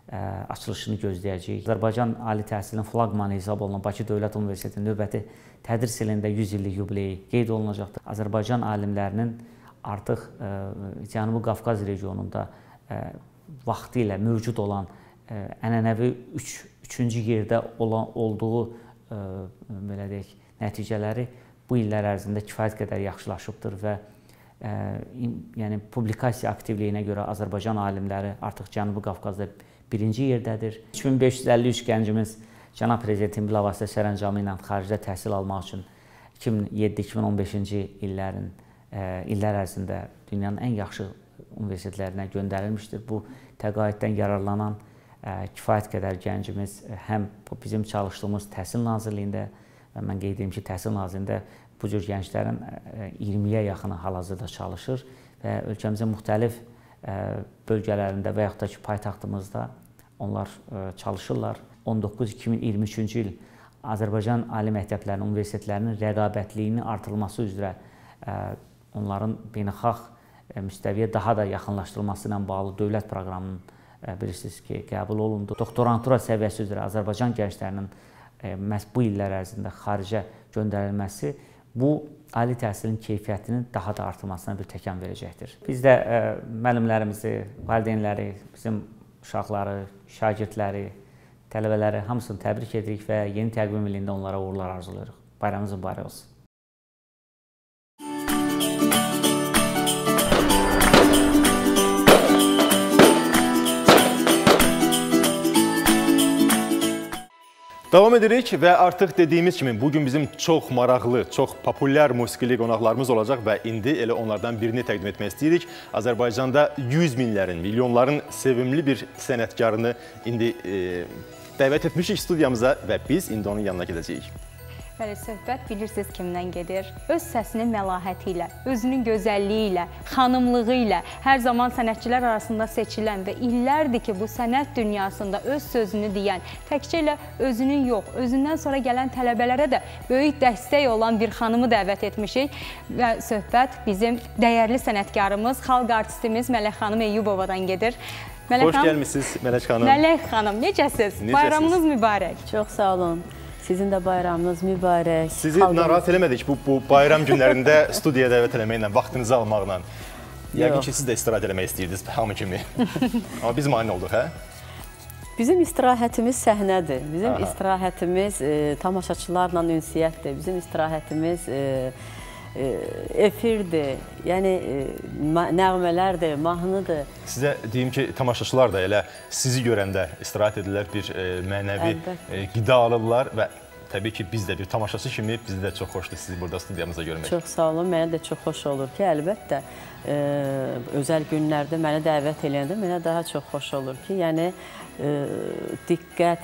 Speaker 16: açılışını gözləyəcəyik. Azərbaycan ali təhsilinin flaqmanı hesab olunan Bakı Dövlət Universitetinin növbəti tədris ilində yüz illik yubileyi qeyd olunacaqdır. Azərbaycan alimlərinin artıq Cənubi Qafqaz regionunda vaxtı ilə mövcud olan ənənəvi üçüncü yerdə olan olduğu belə deyək, nəticələri bu illər ərzində kifayət qədər yaxşılaşıbdır və yəni publikasiya aktivliyinə görə Azərbaycan alimləri artıq Cənubi Qafqazda birinci yerdədir. üç min beş yüz əlli üç gəncimiz Cənab Prezidentin bilavasitə sərəncamı ilə xaricdə təhsil almaq üçün iki min yeddi iki min on beşinci illərin illər ərzində dünyanın ən yaxşı universitetlərinə göndərilmişdir. Bu təqaüddən yararlanan kifayət qədər gəncimiz həm bizim çalışdığımız Təhsil Nazirliyində və mən qeyd edeyim ki, Təhsil Nazirliyində bu cür gənclərin iyirmiyə yaxını hal-hazırda çalışır və ölkəmizin müxtəlif bölgələrində və yaxud da ki, paytaxtımızda onlar çalışırlar. on doqquz iki min iyirmi üçüncü il Azərbaycan ali məktəblərinin, universitetlərinin rəqabətliyinin artırılması üzrə onların beynəlxalq müstəviyə daha da yaxınlaşdırılması ilə bağlı dövlət proqramının bilirsiniz ki, qəbul olundu. Doktorantura səviyyəsi üzrə Azərbaycan gənclərinin məhz bu illər ərzində xaricə göndərilməsi bu ali təhsilin keyfiyyətinin daha da artırmasına bir təkan verəcəkdir. Biz də müəllimlərimizi, valideynləri, bizim uşaqları, şagirdləri, tələbələri hamısını təbrik edirik və yeni təqvim ilində onlara uğurlar arzulayırıq. Bayramınız mübarək olsun.
Speaker 2: Davam edirik və artıq dediyimiz kimi bugün bizim çox maraqlı, çox populyar musiqili qonaqlarımız olacaq və indi elə onlardan birini təqdim etmək istəyirik. Azərbaycanda yüz minlərin, milyonların sevimli bir sənətkarını indi e, dəvət etmişik studiyamıza və biz indi onun yanına gedəcəyik.
Speaker 1: Bəli, söhbət bilirsiniz kimdən gedir? Öz səsinin məlahəti ilə, özünün gözəlliyi ilə, xanımlığı ilə, hər zaman sənətçilər arasında seçilən və illərdir ki, bu sənət dünyasında öz sözünü deyən, təkcə ilə özünün yox, özündən sonra gələn tələbələrə də böyük dəstək olan bir xanımı dəvət etmişik və söhbət bizim dəyərli sənətkarımız, xalq artistimiz Mələk xanım Eyyubovadan gedir.
Speaker 2: Mələk Xoş xanım, gəlmişsiniz Mələk xanım.
Speaker 1: Mələk xanım, necəsiz? necəsiz? Bayramınız mübarək.
Speaker 17: Çox sağ olun. Sizin də bayramınız mübarək.
Speaker 2: Sizi Xalqımız... narahat eləmədik bu, bu bayram günlərində studiyaya dəvət eləməklə, vaxtınızı almaqla. Yəqin ki, siz də istirahət eləmək istəyirdiniz hamı kimi. Amma biz mane olduq, hə?
Speaker 17: Bizim istirahətimiz səhnədir. Bizim Aha. istirahətimiz e, tamaşaçılarla ünsiyyətdir. Bizim istirahətimiz e, e, efirdir. Yəni e, nəğmələrdir, mahnıdır.
Speaker 2: Sizə deyim ki, tamaşaçılar da elə sizi görəndə istirahət edirlər, bir e, mənəvi e, qida alırlar və təbii ki, biz də bir tamaşaçı kimi bizdə də çox xoşdur sizi burada studiyamıza görmək.
Speaker 17: Çox sağ olun, mənə də çox xoş olur ki, əlbəttə e, özəl günlərdə məni dəvət eləyəndə mənə daha çox xoş olur ki, yəni e, diqqət,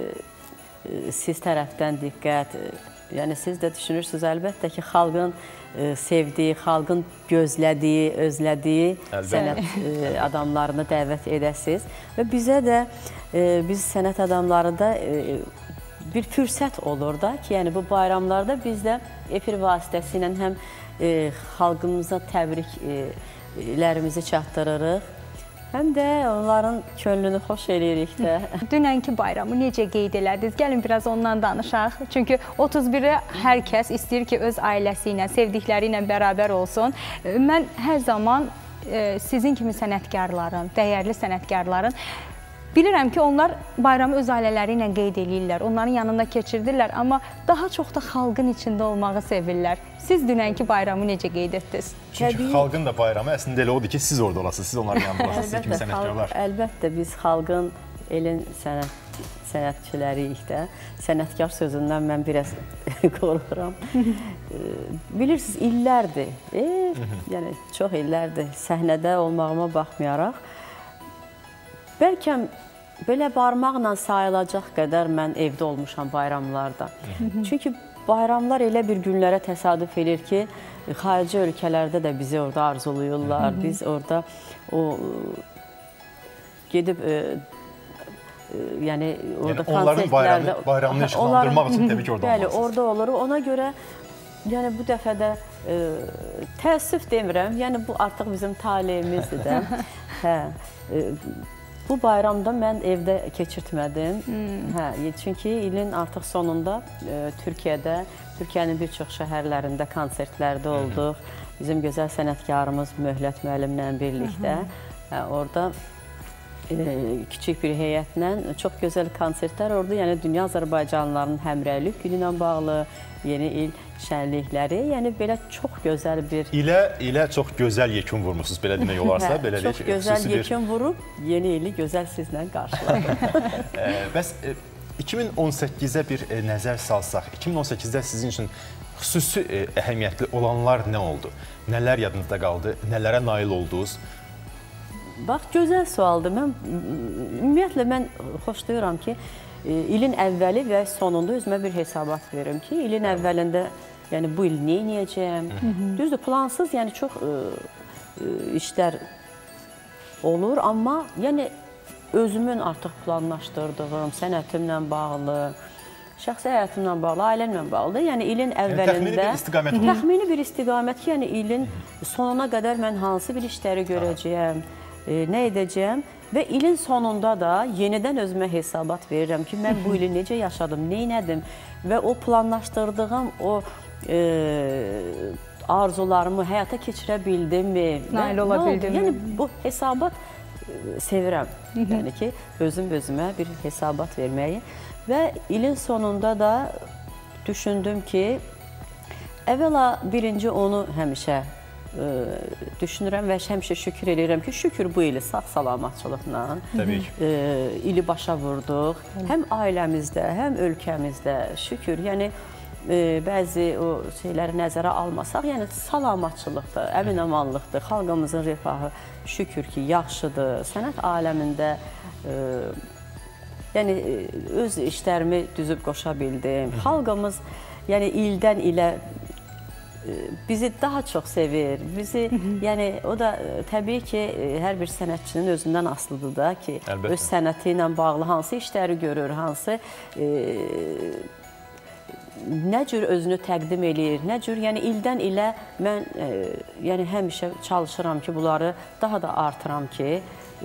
Speaker 17: e, siz tərəfdən diqqət, e, yəni siz də düşünürsünüz əlbəttə ki, xalqın e, sevdiyi, xalqın gözlədiyi, özlədiyi əlbəttə. sənət e, adamlarını dəvət edəsiniz və bizə də, e, biz sənət adamları da e, bir fürsət olur da ki, yəni bu bayramlarda biz də efir vasitəsilə həm e, xalqımıza təbriklərimizi çatdırırıq, həm də onların könlünü xoş eləyirik də.
Speaker 1: Dünənki bayramı necə qeyd elədiniz? Gəlin biraz ondan danışaq. Çünki otuz biri hər kəs istəyir ki, öz ailəsi ilə, sevdikləri ilə bərabər olsun. Mən hər zaman e, sizin kimi sənətkarların, dəyərli sənətkarların bilirəm ki, onlar bayramı öz ailələri ilə qeyd eləyirlər, onların yanında keçirdirlər, amma daha çox da xalqın içində olmağı sevirlər. Siz dünənki bayramı necə qeyd etdiniz?
Speaker 2: Çünki Təbii... xalqın da bayramı əslində elə odur ki, siz orada olasınız, siz onların yanında olasınız, siz kimi sənətkarlar.
Speaker 17: Əlbəttə, biz xalqın, elin sənət, sənətçiləriyik də. Sənətkar sözündən mən biraz qorxuram. Bilirsiniz, illərdir, e, yəni çox illərdir səhnədə olmağıma baxmayaraq, bəlkə belə barmaqla sayılacaq qədər mən evdə olmuşam bayramlarda. Çünki bayramlar elə bir günlərə təsadüf edir ki, xarici ölkələrdə də bizi orada arzuluyurlar. Biz orada o gedib e, e, yəni orada
Speaker 2: yəni, onların bayramını, bayramını işıqlandırmaq üçün təbii ki, orada
Speaker 17: olmalısınız. Bəli, orada oluruq. Ona görə yəni bu dəfə də e, təəssüf demirəm. Yəni bu artıq bizim taleyimizdir də. Hə. E, Bu bayramda mən evdə keçirtmədim. Hmm. Hə, çünki ilin artıq sonunda e, Türkiyədə, Türkiyənin bir çox şəhərlərində konsertlərdə olduq. Bizim gözəl sənətkarımız Möhlət müəllimlə birlikdə. Hə, orada e, kiçik bir heyətlə çox gözəl konsertlər oldu. Yəni dünya Azərbaycanlılarının həmrəylik günü ilə bağlı yeni il şənlikləri, yəni belə çox gözəl bir...
Speaker 2: İlə, ilə çox gözəl yekun vurmuşsunuz, belə demək olarsa.
Speaker 17: Hə,
Speaker 2: belə
Speaker 17: çox gözəl yekun vurub, yeni ili gözəl sizlə qarşıladım.
Speaker 2: Bəs iki min on səkkizə bir nəzər salsaq, iki min on səkkizdə sizin üçün xüsusi əhəmiyyətli olanlar nə oldu? Nələr yadınızda qaldı, nələrə nail oldunuz?
Speaker 17: Bax, gözəl sualdır. Mən, ümumiyyətlə, mən xoşlayıram ki, ilin əvvəli və sonunda özümə bir hesabat verim ki, ilin əvvəlində, yəni bu il nə edəcəyəm? Düzdür, plansız, yəni çox ə, ə, işlər olur, amma yəni özümün artıq planlaşdırdığım, sənətimlə bağlı, şəxsi həyatımla bağlı, ailəmlə bağlı, yəni ilin əvvəlində... Yəni, təxmini bir istiqamət olur. Təxmini bir istiqamət ki, yəni ilin sonuna qədər mən hansı bir işləri görəcəyəm, ə, nə edəcəyəm? Və ilin sonunda da yenidən özümə hesabat verirəm ki, mən bu ili necə yaşadım, nə elədim və o planlaşdırdığım o e, arzularımı həyata keçirə bildimmi?
Speaker 1: Nail ola bildimmi?
Speaker 17: Yəni bu hesabat e, sevirəm. Yəni ki, özüm özümə bir hesabat verməyi və ilin sonunda da düşündüm ki, əvvəla birinci onu həmişə düşünürəm və həmişə şükür edirəm ki, şükür bu ili sağ-salamatçılıqla ili başa vurduq. Həm ailəmizdə, həm ölkəmizdə şükür. Yəni, bəzi o şeyləri nəzərə almasaq, yəni salamatçılıqdır, əmin-amanlıqdır, xalqımızın rifahı şükür ki, yaxşıdır. Sənət aləmində yəni öz işlərimi düzüb qoşa bildim. Xalqımız yəni ildən ilə bizi daha çox sevir. Bizi, yəni o da təbii ki, hər bir sənətçinin özündən asılıdır da ki, öz sənəti ilə bağlı hansı işləri görür, hansı nə cür özünü təqdim eləyir, nə cür, yəni ildən ilə mən yəni həmişə çalışıram ki, bunları daha da artıram ki,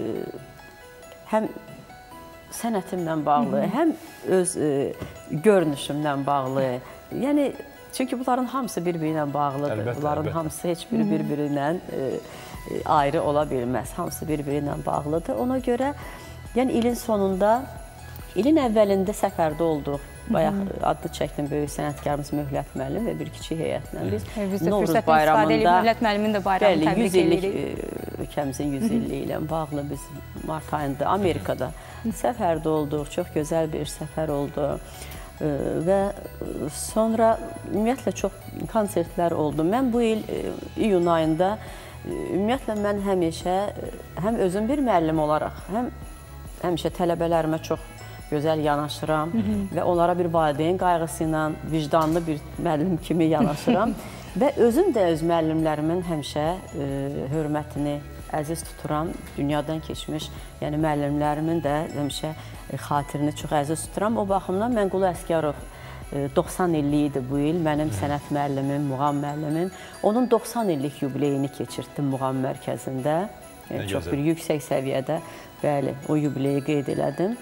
Speaker 17: həm sənətimlə bağlı, həm öz görünüşümlə bağlı, yəni çünki bunların hamısı bir-biri ilə bağlıdır. Əlbəttə, bunların əlbəttə. Hamısı heç biri bir-birindən e, ayrı ola bilməz. Hamısı bir-biri ilə bağlıdır. Ona görə, yəni ilin sonunda, ilin əvvəlində səfərdə olduq. Bayaq adlı çəkdim böyük sənətkarımız Möhlət müəllim və bir kiçik heyətlə. Biz, biz Novruz bayramında,
Speaker 1: Möhlət müəllimin də bayramını təbrik edirik.
Speaker 17: Ölkəmizin yüz illiyi ilə bağlı biz mart ayında Amerikada səfərdə olduq. Çox gözəl bir səfər oldu. Və sonra ümumiyyətlə çox konsertlər oldu. Mən bu il iyun ayında ümumiyyətlə mən həmişə həm özüm bir müəllim olaraq, həm həmişə tələbələrimə çox gözəl yanaşıram və onlara bir valideyn qayğısı ilə vicdanlı bir müəllim kimi yanaşıram və özüm də öz müəllimlərimin həmişə hörmətini əziz tuturam. Dünyadan keçmiş, yəni müəllimlərimin də həmişə xatirini çox əziz tuturam. O baxımdan Mənqulu Əsgərov doxsan illik idi bu il, mənim sənət müəllimim, muğam müəllimim. Onun doxsan illik yubileyini keçirtdim muğam mərkəzində. Yəni, çox bir yüksək səviyyədə, bəli, o yubileyi qeyd elədim.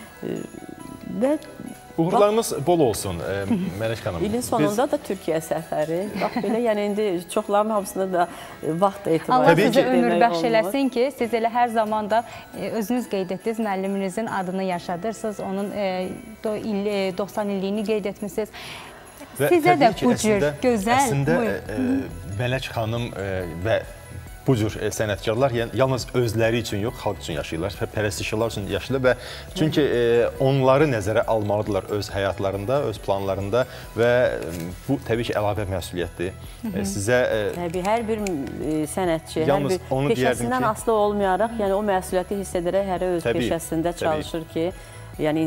Speaker 17: Və
Speaker 2: uğurlarınız bol olsun, Mələk xanım.
Speaker 17: İlin sonunda Biz... da Türkiyə səfəri. Bax, belə, yəni indi çoxların hamısında da vaxt etibarı.
Speaker 1: Allah sizə ömür bəxş eləsin ki, siz elə hər zaman da özünüz qeyd etdiniz, müəlliminizin adını yaşadırsınız, onun doxsan illiyini qeyd etmişsiniz. Sizə də bu cür gözəl...
Speaker 2: Əslində, Mələk xanım və bu cür sənətkarlar yalnız özləri üçün yox, xalq üçün yaşayırlar, pərəstişkarlar üçün yaşayırlar və çünki onları nəzərə almalıdırlar öz həyatlarında, öz planlarında və bu təbii ki, əlavə məsuliyyətdir. Sizə...
Speaker 17: Təbii, hər bir sənətçi, hər bir peşəsindən asılı olmayaraq, yəni o məsuliyyəti hiss edərək hər öz peşəsində çalışır ki, yəni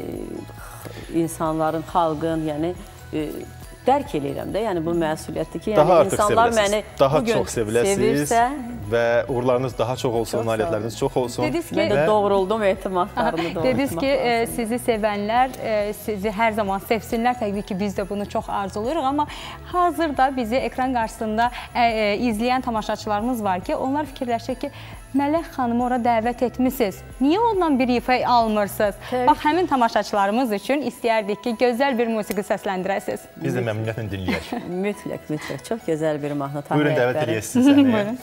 Speaker 17: insanların, xalqın, yəni dərk eləyirəm də, yəni bu məsuliyyətdir ki, yəni insanlar məni bugün sevirsə
Speaker 2: və uğurlarınız daha çox olsun, nailiyyətləriniz çox olsun.
Speaker 17: Mən də doğruldum, etimadlarını doğruldum.
Speaker 1: Dediniz ki, sizi sevənlər sizi hər zaman sevsinlər, təbii ki, biz də bunu çox arzuluyoruz, amma hazırda bizi ekran qarşısında izləyən tamaşaçılarımız var ki, onlar fikirləşir ki, Mələk xanımı ora dəvət etmisiniz. Niyə ondan bir ifa almırsınız? Bax, həmin tamaşaçılarımız üçün istəyərdik ki, gözəl bir musiqi səsləndirəsiniz.
Speaker 2: Biz də məmnuniyyətlə dinləyək.
Speaker 17: Mütləq, mütləq. Çox gözəl bir mahnı.
Speaker 2: Buyurun, dəvət edəsiniz səni.
Speaker 1: Buyurun.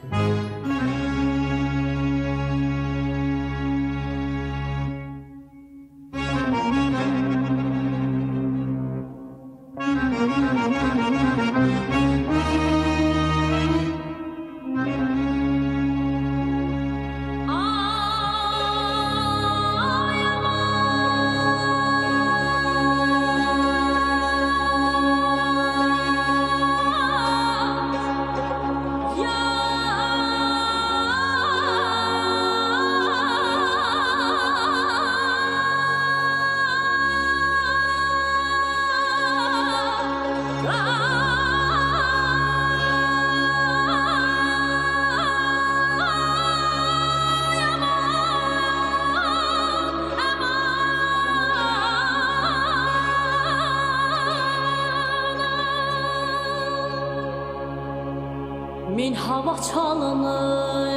Speaker 18: Min hava çalınır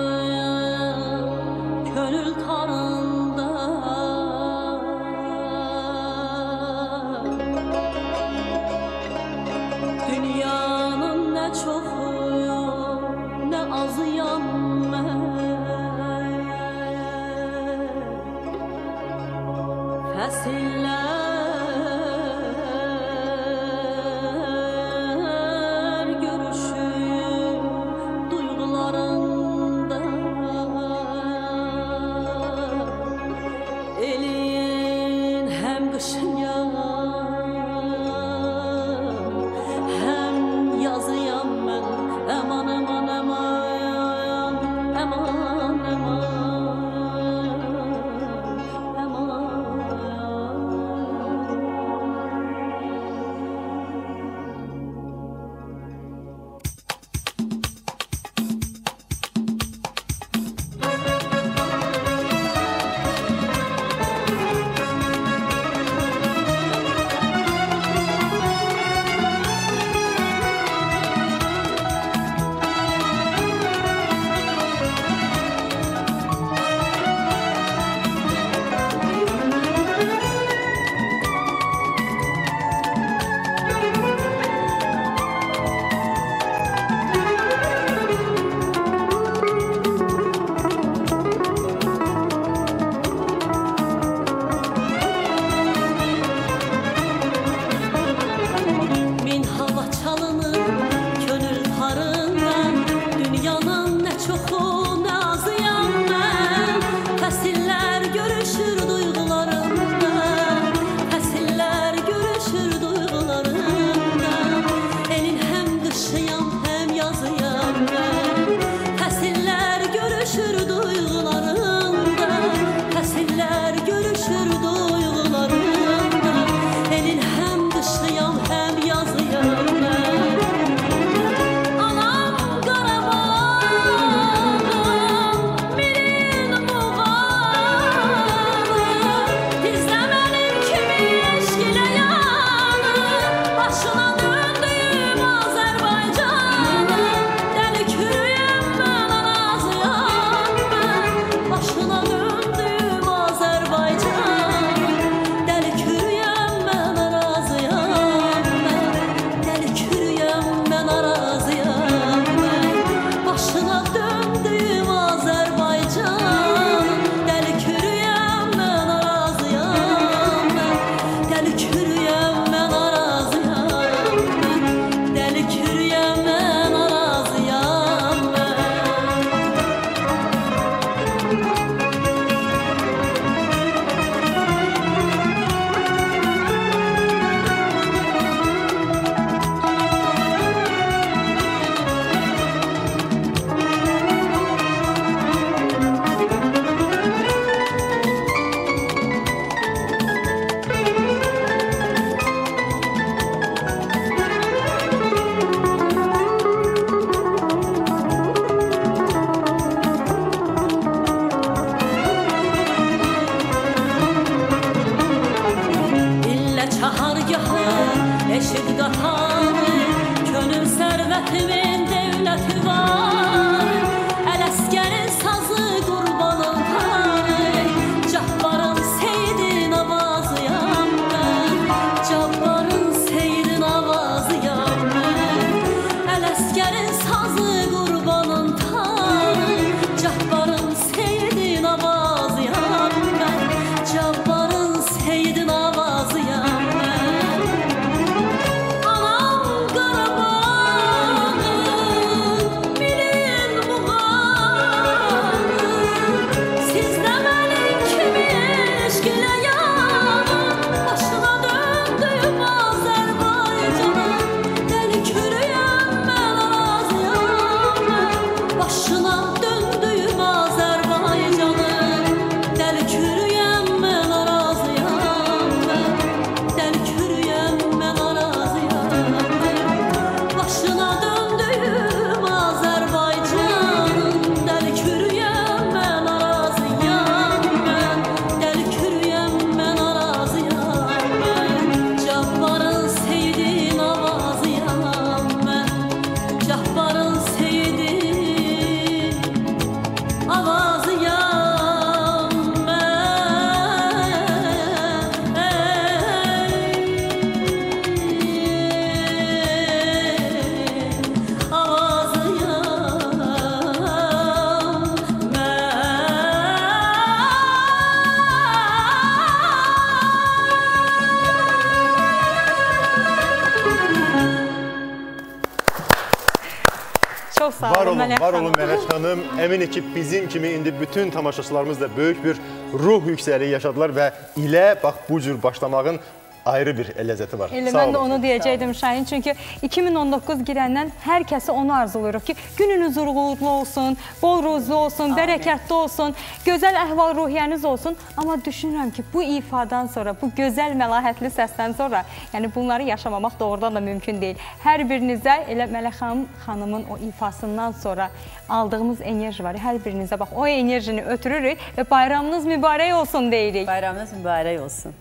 Speaker 18: könül tarında, dünyanın ne çoxu ne azıyam mən, fəsillər
Speaker 1: Çox sağ
Speaker 2: Var
Speaker 1: olun
Speaker 2: olun,
Speaker 1: Mələk
Speaker 2: var
Speaker 1: xanım.
Speaker 2: olun Mələk xanım. Əminim ki, bizim kimi indi bütün tamaşaçılarımız da böyük bir ruh yüksəliyi yaşadılar və ilə bax bu cür başlamağın ayrı bir ləzzəti var.
Speaker 1: Elə mən də onu deyəcəkdim Şahin, çünki iki min on doqquz girəndən hər kəsə onu arzulayırıq ki, gününüz uğurlu olsun, bol ruzlu olsun, bərəkətli olsun, gözəl əhval-ruhiyyəniz olsun. Amma düşünürəm ki, bu ifadan sonra, bu gözəl məlahətli səsdən sonra, yəni bunları yaşamamaq doğrudan da mümkün deyil. Hər birinizə elə Mələk xanımın o ifasından sonra aldığımız enerji var. Hər birinizə bax, o enerjini ötürürük və bayramınız mübarək olsun deyirik.
Speaker 17: Bayramınız mübarək olsun.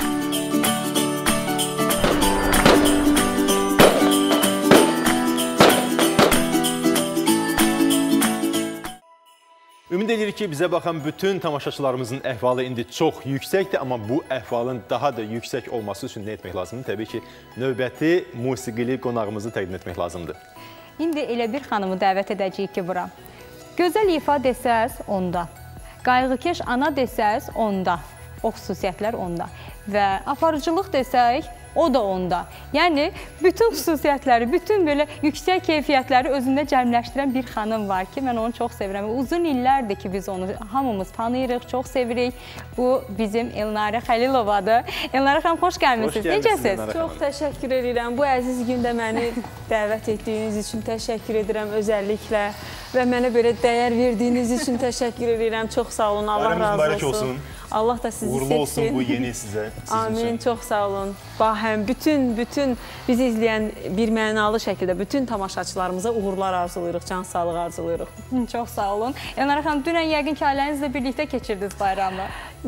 Speaker 2: Ümid edirik ki, bizə baxan bütün tamaşaçılarımızın əhvalı indi çox yüksəkdir, amma bu əhvalın daha da yüksək olması üçün nə etmək lazımdır? Təbii ki, növbəti musiqili qonağımızı təqdim etmək lazımdır.
Speaker 1: İndi elə bir xanımı dəvət edəcəyik ki, bura. Gözəl ifa desəz, onda. Qayğıkeş ana desəz, onda. O xüsusiyyətlər onda. Və aparıcılıq desək, o da onda. Yəni, bütün xüsusiyyətləri, bütün belə yüksək keyfiyyətləri özündə cəmləşdirən bir xanım var ki, mən onu çox sevirəm. Uzun illərdir ki, biz onu hamımız tanıyırıq, çox sevirik. Bu, bizim Elnarə Xəlilovadır. Elnarə xanım, xoş gəlmişsiniz. Necəsiz?
Speaker 19: Çox təşəkkür edirəm. Bu əziz gündə məni dəvət etdiyiniz üçün təşəkkür edirəm özəlliklə və mənə belə dəyər verdiyiniz üçün təşəkkür edirəm. Çox sağ olun, Allah razı olsun. Allah da sizi
Speaker 2: uğurlu
Speaker 19: seçsin.
Speaker 2: olsun bu yeni sizə.
Speaker 19: Amin, çox sağ olun. Bahəm, bütün, bütün bizi izləyən bir mənalı şəkildə bütün tamaşaçılarımıza uğurlar arzulayırıq, can sağlığı arzulayırıq.
Speaker 1: Çox sağ olun. Elnarə xanım, dünən yəqin ki, ailənizlə birlikdə keçirdiniz bayramı.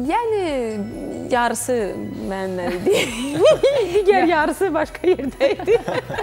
Speaker 19: Yəni, yarısı mənlə idi. Digər yarısı başqa yerdə idi.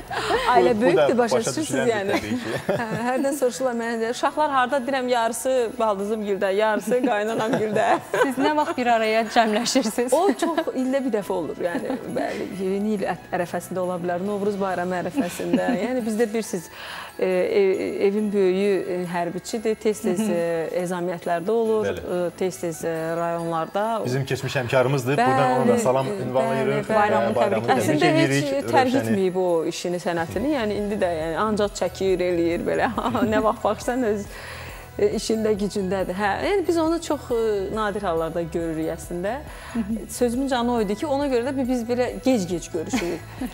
Speaker 19: Ailə böyükdür, başa düşürsünüz yəni. Hərdən soruşurlar mənə deyir, uşaqlar harada deyirəm, yarısı baldızım güldə, yarısı qaynanam güldə.
Speaker 1: Siz nə vaxt bir araya cəmləşirsiniz?
Speaker 19: O çox ildə bir dəfə olur, yəni. Bəli, yeni il ərəfəsində ola bilər, Novruz bayramı ərəfəsində. Yəni, bizdə bilirsiniz, e, evin böyüyü hərbiçidir, tez-tez ezamiyyətlərdə olur, tez-tez rayonlarda.
Speaker 2: Bizim keçmiş həmkarımızdır, buradan ona da salam ünvanlayırıq.
Speaker 19: Bayramın təbrik edir. Əslində, heç tərk etməyib o işini, sənətini, yəni indi də ancaq çəkir, eləyir, belə, nə vaxt baxırsan öz işində, gücündədir. Hə, yəni biz onu çox nadir hallarda görürük əslində. Sözümün canı oydu ki, ona görə də biz belə gec-gec görüşürük.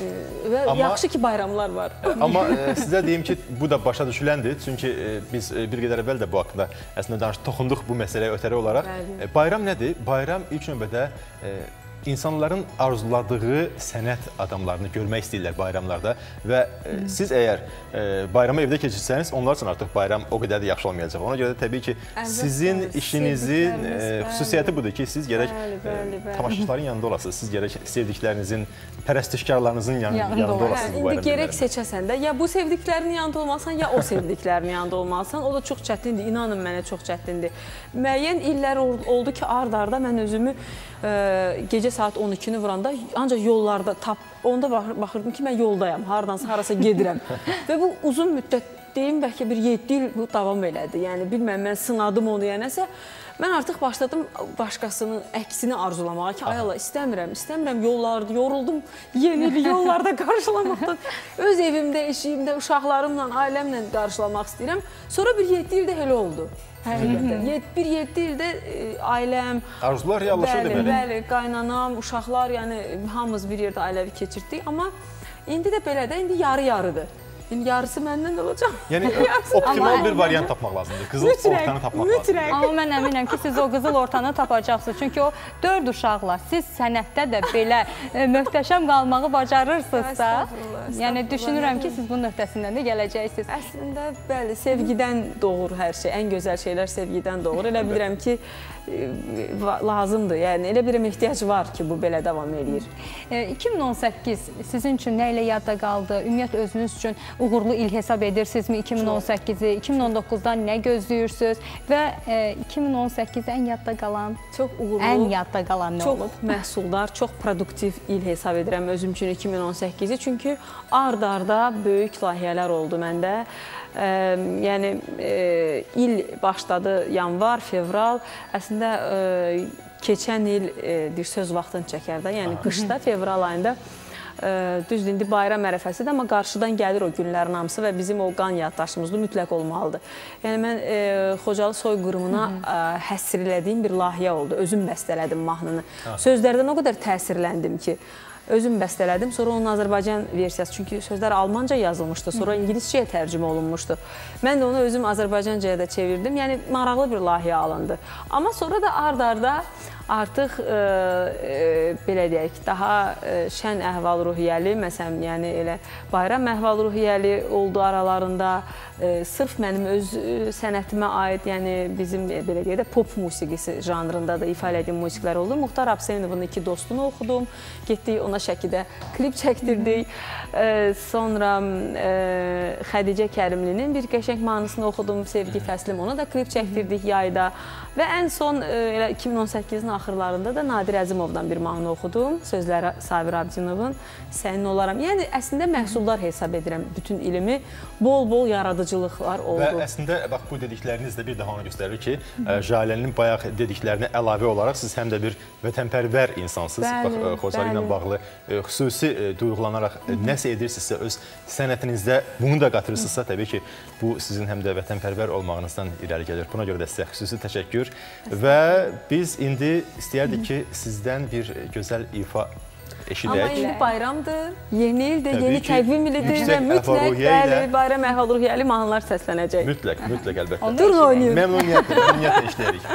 Speaker 19: Və amma, yaxşı ki, bayramlar var.
Speaker 2: Amma e, sizə deyim ki, bu da başa düşüləndir. Çünki e, biz e, bir qədər əvvəl də bu haqqında əslində danış, toxunduq bu məsələyə ötəri olaraq. E, bayram nədir? Bayram ilk növbədə e, insanların arzuladığı sənət adamlarını görmək istəyirlər bayramlarda və e, siz əgər e, bayramı evdə keçirsəniz, onlar üçün artıq bayram o qədər də yaxşı olmayacaq. Ona görə də təbii ki, sizin işinizin e, xüsusiyyəti budur ki, siz gərək e, tamaşaçıların yanında olasınız, siz gərək sevdiklərinizin, pərəstişkarlarınızın yan, yanında, yanında olasınız bu bayram
Speaker 19: günlərində. İndi gərək seçəsən də, ya bu sevdiklərinin yanında olmalısan, ya o sevdiklərinin yanında olmalısan. O da çox çətindir, inanın mənə çox çətindir. Müəyyən illər oldu ki, ard-arda mən özümü e, gecə saat on ikini vuranda ancaq yollarda tap, onda baxırdım ki, mən yoldayam, haradansa harasa gedirəm. Və bu uzun müddət deyim, bəlkə bir yeddi il bu davam elədi. Yəni, bilməm, mən sınadım onu, yəni nəsə. Mən artıq başladım başqasının əksini arzulamağa ki, ay Allah, istəmirəm, istəmirəm yollarda, yoruldum yeni yollarda qarşılamaqdan. Öz evimdə, eşiyimdə, uşaqlarımla, ailəmlə qarşılamaq istəyirəm. Sonra bir yeddi ildə elə oldu. Həqiqətən. Bir yeddi ildə ailəm,
Speaker 2: arzular reallaşırdı
Speaker 19: bəli, bəli, qaynanam, uşaqlar, yəni hamımız bir yerdə ailəvi keçirdik. Amma indi də belə də, indi yarı-yarıdır. İndi yarısı məndən olacaq.
Speaker 2: Yəni, optimal bir variant tapmaq lazımdır. Qızıl ortanı tapmaq lazımdır.
Speaker 1: Amma mən əminəm ki, siz o qızıl ortanı tapacaqsınız. Çünki o dörd uşaqla siz sənətdə də belə möhtəşəm qalmağı bacarırsınızsa, yəni düşünürəm ki, siz bunun öhdəsindən də gələcəksiniz.
Speaker 19: Əslində, bəli, sevgidən doğur hər şey. Ən gözəl şeylər sevgidən doğur. Elə bilirəm ki, lazımdır. Yəni, elə bir ehtiyac var ki, bu belə davam edir.
Speaker 1: iki min on səkkiz sizin üçün nə ilə yadda qaldı? Ümumiyyətlə, özünüz üçün uğurlu il hesab edirsinizmi iki min on səkkizi? iki min on doqquzdan nə gözləyirsiniz? Və iki min on səkkiz ən yadda qalan,
Speaker 19: çox uğurlu,
Speaker 1: ən yadda qalan nə olub?
Speaker 19: Çox məhsuldar, çox produktiv il hesab edirəm özüm üçün iki min on səkkizi. Çünki ard-arda böyük layihələr oldu məndə. Ə, yəni, e, il başladı yanvar, fevral. Əslində, e, keçən il e, bir söz vaxtını çəkər də, yəni qışda, fevral ayında düzdür, indi bayram ərəfəsidir, amma qarşıdan gəlir o günlərin hamısı və bizim o qan yaddaşımızda mütləq olmalıdır. Yəni, mən Xocalı soyqırımına həsr elədiyim bir layihə oldu. Özüm bəstələdim mahnını. Sözlərdən o qədər təsirləndim ki, özüm bəstələdim. Sonra onun Azərbaycan versiyası, çünki sözlər almanca yazılmışdı, sonra ingiliscəyə tərcümə olunmuşdu. Mən də onu özüm Azərbaycancaya da çevirdim. Yəni, maraqlı bir layihə alındı. Amma sonra da ard-arda artıq e, e, belə deyək, daha e, şən əhval-ruhiyyəli, məsələn, yəni elə bayram əhval-ruhiyyəli oldu aralarında. E, sırf mənim öz e, sənətimə aid, yəni bizim e, belə deyək də pop musiqisi janrında da ifa elədiyim musiqilər oldu. Muxtar Abseynovun iki dostunu oxudum, getdik ona şəkidə klip çəkdirdik. E, sonra e, Xədicə Kərimlinin bir qəşəng mahnısını oxudum, Sevgi Fəslim, ona da klip çəkdirdik yayda. Və ən son e, elə iki min on səkkizin axırlarında da Nadir Əzimovdan bir mahnı oxudum. Sözləri Sabir Abdinovun, Sənin olaram. Yəni, əslində məhsuldar hesab edirəm bütün ilimi. Bol-bol yaradıcılıqlar oldu.
Speaker 2: Və əslində, bax, bu dedikləriniz də bir daha onu göstərir ki, Jalənin bayaq dediklərinə əlavə olaraq siz həm də bir vətənpərvər insansınız. Bax, Xocalı ilə bağlı xüsusi duyğulanaraq nəsə edirsinizsə, öz sənətinizdə bunu da qatırırsınızsa, təbii ki, bu sizin həm də vətənpərvər olmağınızdan irəli gəlir. Buna görə də sizə xüsusi təşəkkür. Və biz indi istəyərdik ki, sizdən bir gözəl ifa eşidək.
Speaker 19: Amma indi bayramdır, yeni ildir, yeni təqvim ilidir və mütləq bəli, bayram əhval-ruhiyyəli mahnılar səslənəcək.
Speaker 2: Mütləq, mütləq əlbəttə.
Speaker 19: Durun oynayın.
Speaker 2: Məmnuniyyətlə, məmnuniyyətlə işləyərik.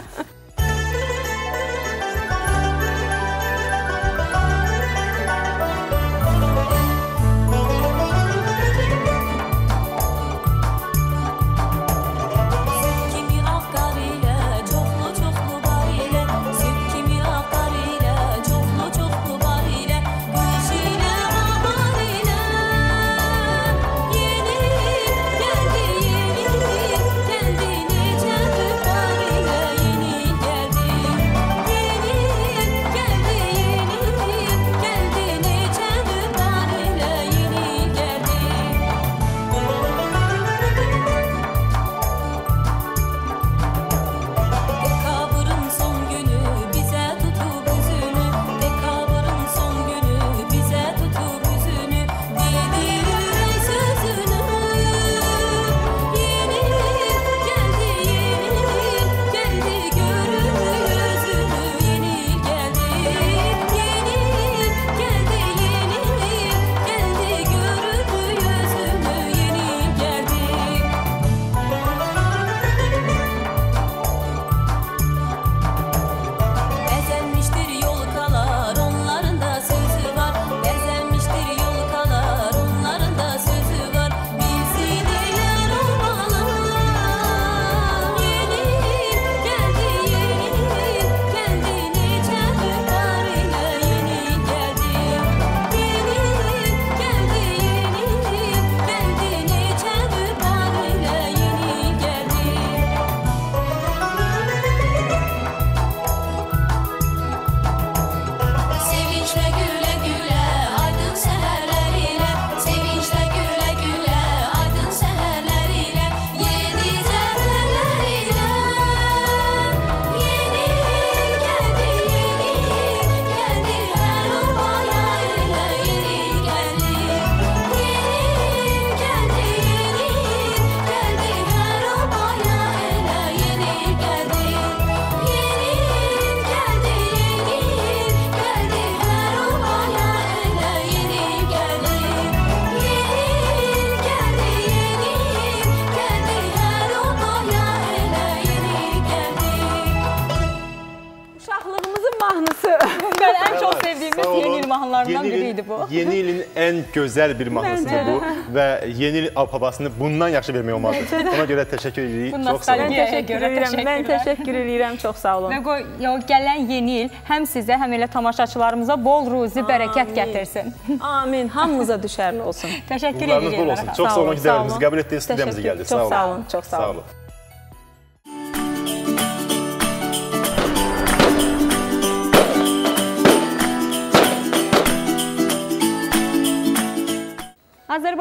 Speaker 1: mahnılarından biriydi bu.
Speaker 2: Yeni ilin en güzel bir mahnısıdır bu və yeni il ab-havasını bundan yaxşı vermək olmazdı. Ona görə təşəkkür edirik.
Speaker 1: Çox sağ olun.
Speaker 19: Mən təşəkkür edirəm. Mən təşəkkür edirəm. Çox sağ olun.
Speaker 1: Və qoy, gələn yeni il həm sizə, həm elə tamaşaçılarımıza bol ruzi, bərəkət gətirsin.
Speaker 19: Amin. Hamınıza düşərli olsun.
Speaker 1: Təşəkkür
Speaker 2: edirəm. Bol olsun. Çox sağ olun ki, dəvətimizi qəbul etdiniz, studiyamıza gəldiniz.
Speaker 19: Çox sağ olun. Çox sağ olun.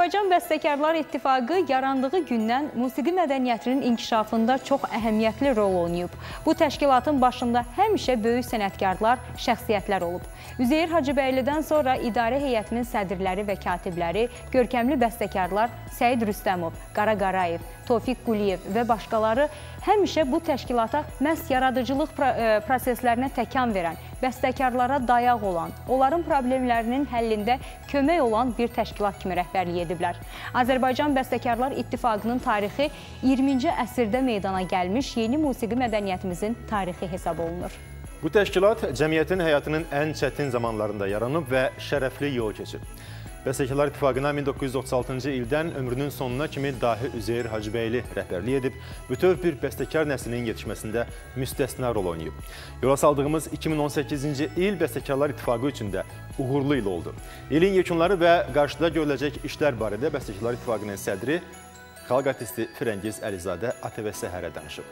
Speaker 1: Azərbaycan Bəstəkarlar İttifaqı yarandığı gündən musiqi mədəniyyətinin inkişafında çox əhəmiyyətli rol oynayıb. Bu təşkilatın başında həmişə böyük sənətkarlar, şəxsiyyətlər olub. Üzeyir Hacıbəylidən sonra idarə heyətinin sədrləri və katibləri, görkəmli bəstəkarlar Səid Rüstəmov, Qara Qarayev, Tofiq Quliyev və başqaları həmişə bu təşkilata məhz yaradıcılıq proseslərinə təkan verən, bəstəkarlara dayaq olan, onların problemlərinin həllində kömək olan bir təşkilat kimi rəhbərlik ediblər. Azərbaycan Bəstəkarlar İttifaqının tarixi iyirminci əsrdə meydana gəlmiş yeni musiqi mədəniyyətimizin tarixi hesab olunur.
Speaker 2: Bu təşkilat cəmiyyətin həyatının ən çətin zamanlarında yaranıb və şərəfli yol keçib. Bəstəkarlar İttifaqına min doqquz yüz otuz altıncı ildən ömrünün sonuna kimi dahi Üzeyir Hacıbəyli rəhbərlik edib, bütöv bir bəstəkar nəslinin yetişməsində müstəsna rol oynayıb. Yola saldığımız iki min on səkkizinci il Bəstəkarlar İttifaqı üçün də uğurlu il oldu. İlin yekunları və qarşıda görüləcək işlər barədə Bəstəkarlar İttifaqının sədri, xalq artisti Firəngiz Əlizadə A T V Səhərə danışıb.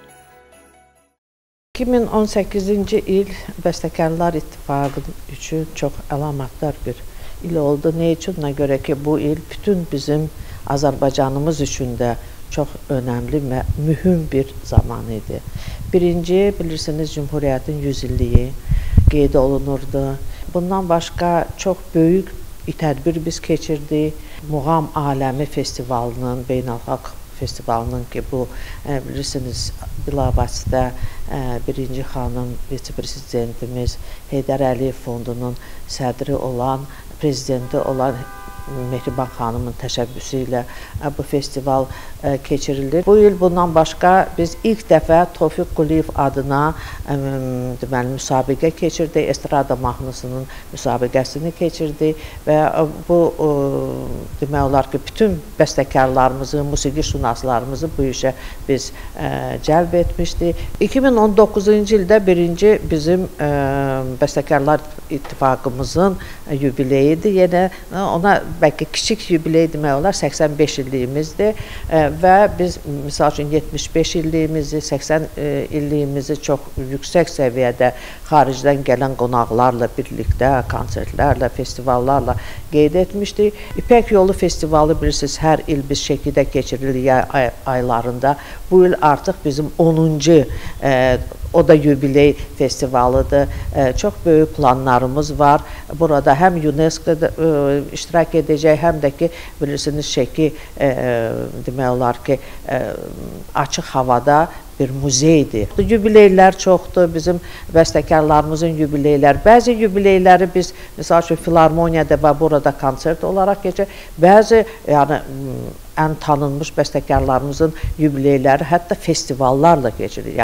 Speaker 20: iki min on səkkizinci il Bəstəkarlar İttifaqı üçün çox əlamətdar bir il oldu. Ne üçün? Ona görə ki, bu il bütün bizim Azərbaycanımız üçün də çox önəmli və mühüm bir zaman idi. Birinci, bilirsiniz, Cumhuriyyətin yüz illiyi qeyd olunurdu. Bundan başqa çox böyük tədbir biz keçirdik. Muğam Aləmi Festivalının, Beynəlxalq Festivalının ki, bu bilirsiniz, bilavasitə birinci xanım, vitse-prezidentimiz Heydər Əliyev Fondunun sədri olan, prezidenti olan Mehriban xanımın təşəbbüsü ilə bu festival keçirilir. Bu il bundan başqa biz ilk dəfə Tofiq Quliyev adına deməli, müsabiqə keçirdik. Estrada mahnısının müsabiqəsini keçirdik və bu demək olar ki, bütün bəstəkarlarımızı, musiqi şünaslarımızı bu işə biz cəlb etmişdik. iki min on doqquzuncu ildə birinci bizim Bəstəkarlar İttifaqımızın yubileyidir. Yenə ona bəlkə kiçik yubiley demək olar, səksən beş illiyimizdir və biz, misal üçün, yetmiş beş illiyimizi, səksən illiyimizi çox yüksək səviyyədə xaricdən gələn qonaqlarla birlikdə, konsertlərlə, festivallarla qeyd etmişdik. İpək Yolu Festivalı bilirsiniz, hər il biz Şəkidə keçirilir yay aylarında. Bu il artıq bizim onuncu o da yubiley festivalıdır. Çox böyük planlarımız var. Burada həm UNESCO iştirak edəcək, həm də ki, bilirsiniz, Şəki demək olar ki, açıq havada bir muzeydir. Yubileylər çoxdur, bizim bəstəkarlarımızın yubileyləri. Bəzi yubileyləri biz, misal üçün, Filarmoniyada və burada konsert olaraq keçir. Bəzi, yəni, ən tanınmış bəstəkarlarımızın yubileyləri hətta festivallarla keçirir.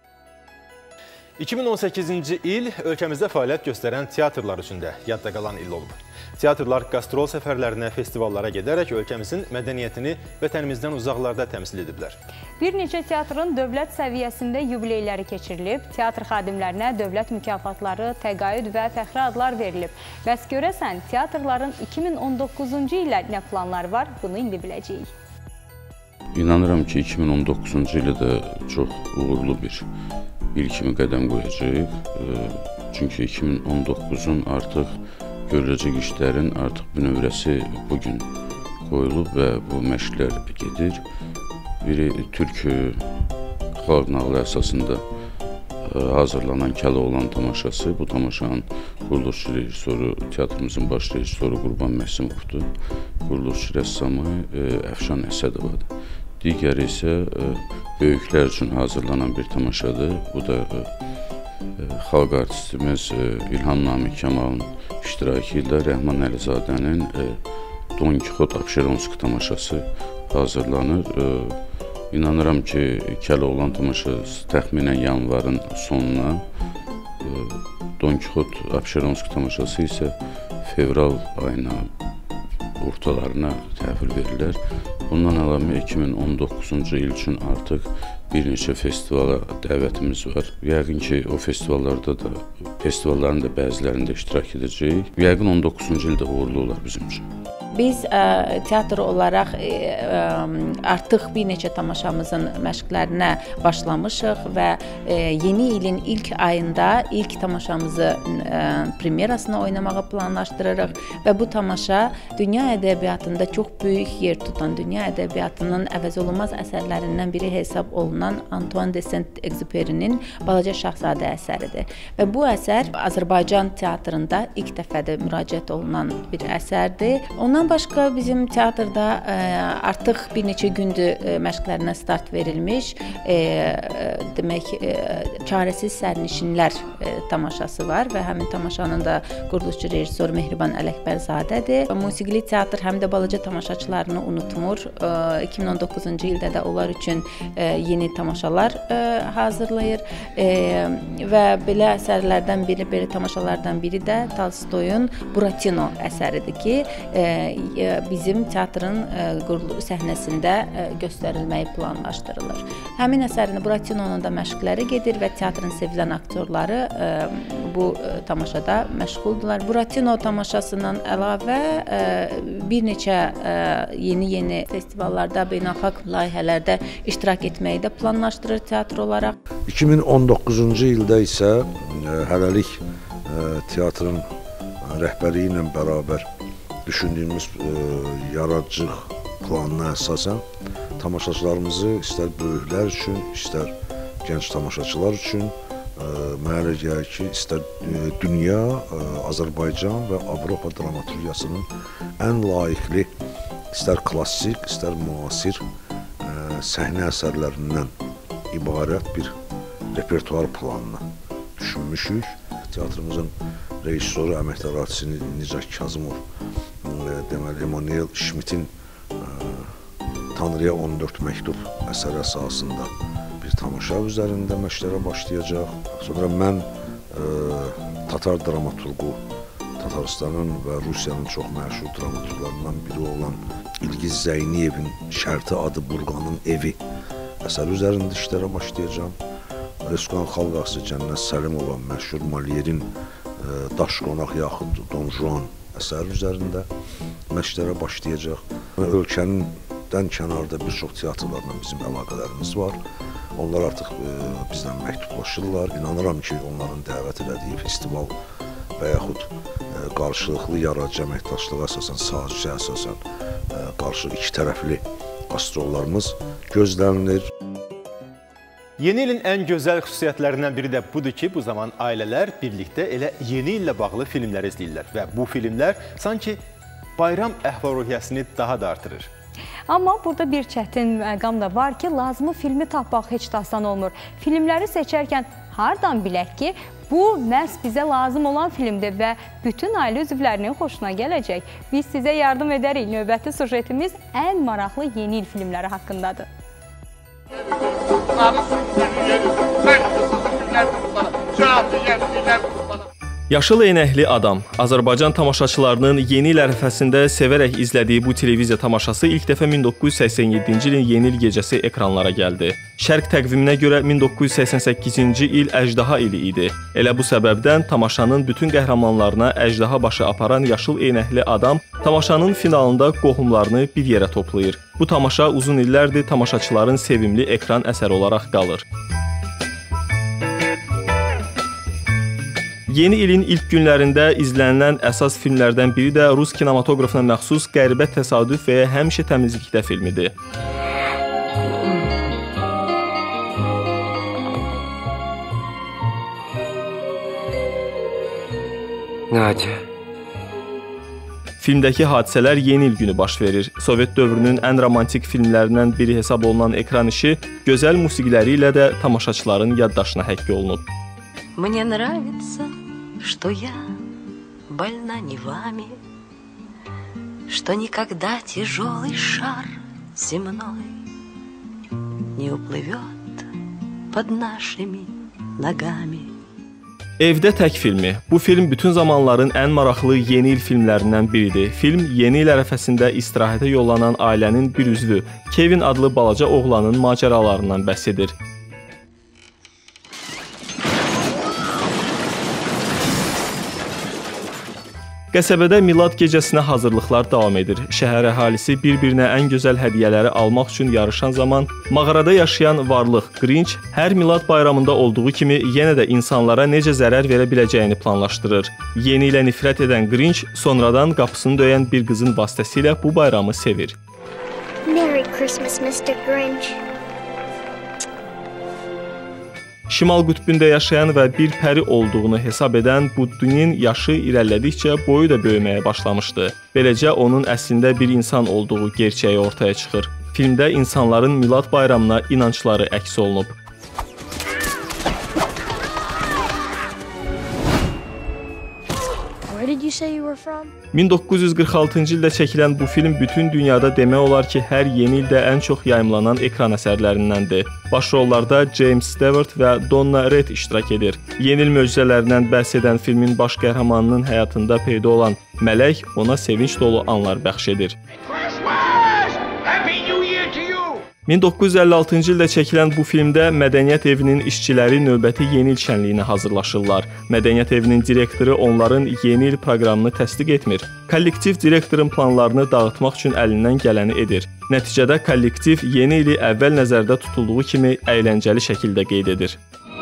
Speaker 2: iki min on səkkizinci il ölkəmizdə fəaliyyət göstərən teatrlar üçün də yadda qalan il olub. Teatrlar qastrol səfərlərinə, festivallara gedərək ölkəmizin mədəniyyətini vətənimizdən uzaqlarda təmsil ediblər.
Speaker 1: Bir neçə teatrın dövlət səviyyəsində yubileyləri keçirilib, teatr xadimlərinə dövlət mükafatları, təqaüd və fəxri adlar verilib. Bəs görəsən, teatrların iki min on doqquzuncu ilə nə planlar var, bunu indi biləcəyik.
Speaker 21: İnanıram ki, iki min on doqquzuncu ili də çox uğurlu bir il kimi qədəm qoyacaq. Çünki iki min on doqquzun artıq görüləcək işlərin artıq bünövrəsi bugün qoyulub və bu məşqlər gedir. Biri Türk xalq nağılı əsasında hazırlanan Kəloğlan tamaşası. Bu tamaşanın quruluşçu rejissoru, teatrımızın baş rejissoru Qurban Məhsimovdur. Quruluşçu rəssamı Əfşan Əsədovadır. Digəri isə böyüklər üçün hazırlanan bir tamaşadır. Bu da xalq artistimiz İlham Namiq Kəmalın iştirakı ilə Rəhman Əlizadənin Don Kixot Abşeronski tamaşası hazırlanır. İnanıram ki, Kəloğlan tamaşası təxminən yanvarın sonuna, Don Kixot Abşeronski tamaşası isə fevral ayına, ortalarına təhvil verirlər. Bundan əlavə iki min on doqquzuncu il üçün artıq bir neçə festivala dəvətimiz var. Yəqin ki, o festivallarda da, festivalların da bəzilərində iştirak edəcəyik. Yəqin on doqquzuncu ildə uğurlu olar bizim üçün.
Speaker 4: biz teatr olaraq artıq bir neçə tamaşamızın məşqlərinə başlamışıq və yeni ilin ilk ayında ilk tamaşamızı premyerasına oynamağı planlaşdırırıq və bu tamaşa dünya ədəbiyyatında çox böyük yer tutan, dünya ədəbiyyatının əvəzolunmaz əsərlərindən biri hesab olunan Antoine de Saint-Exupéry'nin Balaca Şahzadə əsəridir. Və bu əsər Azərbaycan teatrında ilk dəfədə müraciət olunan bir əsərdir. Ondan başqa bizim teatrda artıq bir neçə gündür məşqlərinə start verilmiş, demək, Çarəsiz Sərnişinlər tamaşası var və həmin tamaşanın da quruluşçu rejissor Mehriban Ələkbərzadədir. Musiqili teatr həm də balaca tamaşaçılarını unutmur. iki min on doqquzuncu ildə də onlar üçün yeni tamaşalar hazırlayır və belə əsərlərdən biri, belə tamaşalardan biri də Tolstoyun Buratino əsəridir ki, bizim teatrın səhnəsində göstərilməyi planlaşdırılır. Həmin əsərin Buratinonun da məşqləri gedir və teatrın sevilən aktyorları bu tamaşada məşğuldurlar. Buratino tamaşasından əlavə bir neçə yeni-yeni festivallarda, beynəlxalq layihələrdə iştirak etməyi də planlaşdırır teatr olaraq.
Speaker 22: iki min on doqquzuncu ildə isə hələlik teatrın rəhbəri ilə bərabər düşündüyümüz yaradıcılıq planına əsasən tamaşaçılarımızı istər böyüklər üçün, istər gənc tamaşaçılar üçün mənə elə gəlir ki, istər dünya, Azərbaycan və Avropa dramaturgiyasının ən layiqli, istər klassik, istər müasir səhnə əsərlərindən ibarət bir repertuar planını düşünmüşük. Teatrımızın rejissoru, əməkdar artisti Nicah Kazımov, deməli, Emanuel Schmidtin Tanrıya on dörd məktub əsəri əsasında bir tamaşa üzərində məşqlərə başlayacaq. Sonra mən Tatar dramaturqu, Tataristanın və Rusiyanın çox məşhur dramaturqlarından biri olan İlgiz Zeyniyevin Şərti adı Burqanın evi əsəri üzərində işlərə başlayacağam. Respublikan xalq artisti Cənnət Səlimova məşhur Malyerin Daş qonaq yaxud Don Juan əsəri üzərində məşqlərə başlayacaq. Ölkənin kənarda bir çox teatrlarla bizim əlaqələrimiz var. Onlar artıq bizdən məktublaşırlar. İnanıram ki, onların dəvət elədiyi festival və yaxud qarşılıqlı yaradıcı əməkdaşlığa əsasən, sazişə əsasən qarşı iki tərəfli qastrollarımız gözlənilir.
Speaker 2: Yeni ilin ən gözəl xüsusiyyətlərindən biri də budur ki, bu zaman ailələr birlikdə elə yeni illə bağlı filmlər izləyirlər və bu filmlər sanki bayram əhval-ruhiyyəsini daha da artırır.
Speaker 1: Amma burada bir çətin məqam da var ki, lazımı filmi tapmaq heç də asan olmur. Filmləri seçərkən hardan bilək ki, bu məhz bizə lazım olan filmdir və bütün ailə üzvlərinin xoşuna gələcək. Biz sizə yardım edərik. Növbəti sujetimiz ən maraqlı yeni il filmləri haqqındadır.
Speaker 6: Yaşıl eynəkli adam Azərbaycan tamaşaçılarının yeni il ərəfəsində sevərək izlədiyi bu televiziya tamaşası ilk dəfə min doqquz yüz səksən yeddinci ilin yeni il gecəsi ekranlara gəldi. Şərq təqviminə görə min doqquz yüz səksən səkkizinci il əjdaha ili idi. Elə bu səbəbdən tamaşanın bütün qəhrəmanlarına əjdaha başı aparan yaşıl eynəkli adam tamaşanın finalında qohumlarını bir yerə toplayır. Bu tamaşa uzun illərdir tamaşaçıların sevimli ekran əsəri olaraq qalır. Yeni ilin ilk günlərində izlənilən əsas filmlərdən biri də Rus kinematoqrafına məxsus Qəribə təsadüf və ya Həmişə təmizlikdə filmidir.
Speaker 23: Nadya.
Speaker 6: Filmdəki hadisələr yeni il günü baş verir. Sovet dövrünün ən romantik filmlərindən biri hesab olunan ekran işi gözəl musiqiləri ilə də tamaşaçıların yaddaşına həkk olunub.
Speaker 18: Мне нравится, что я больна не вами, что никогда тяжелый шар земной не уплывет под нашими nogami.
Speaker 6: Evdə tək filmi. Bu film bütün zamanların ən maraqlı yeni il filmlərindən biridir. Film yeni il ərəfəsində istirahətə yollanan ailənin bir üzvü Kevin adlı balaca oğlanın macəralarından bəhs edir.
Speaker 3: Qəsəbədə Milad gecəsinə hazırlıqlar davam edir. Şəhər əhalisi bir-birinə ən gözəl hədiyyələri almaq üçün yarışan zaman mağarada yaşayan varlıq Grinch hər Milad bayramında olduğu kimi yenə də insanlara necə zərər verə biləcəyini planlaşdırır. Yeni ilə nifrət edən Grinch sonradan qapısını döyən bir qızın vasitəsilə bu bayramı sevir.
Speaker 5: Merry Christmas, mister Grinch.
Speaker 3: Şimal qütbündə yaşayan və bir pəri olduğunu hesab edən Buddinin yaşı irəlilədikcə boyu da böyüməyə başlamışdı. Beləcə onun əslində bir insan olduğu gerçəyi ortaya çıxır. Filmdə insanların Milad bayramına inancları əks olunub.
Speaker 5: Where did you say you were from?
Speaker 3: min doqquz yüz qırx altıncı ildə çəkilən bu film bütün dünyada demək olar ki, hər yeni ildə ən çox yayımlanan ekran əsərlərindəndir. Başrollarda James Stewart və Donna Reed iştirak edir. Yeni il möcüzələrindən bəhs edən filmin baş qəhrəmanının həyatında peyda olan mələk ona sevinç dolu anlar bəxş edir. min doqquz yüz əlli altıncı ildə çəkilən bu filmdə Mədəniyyət Evinin işçiləri növbəti yeni il şənliyinə hazırlaşırlar. Mədəniyyət Evinin direktoru onların yeni il proqramını təsdiq etmir. Kollektiv direktorun planlarını dağıtmaq üçün əlindən gələni edir. Nəticədə kollektiv yeni ili əvvəl nəzərdə tutulduğu kimi əyləncəli şəkildə qeyd edir.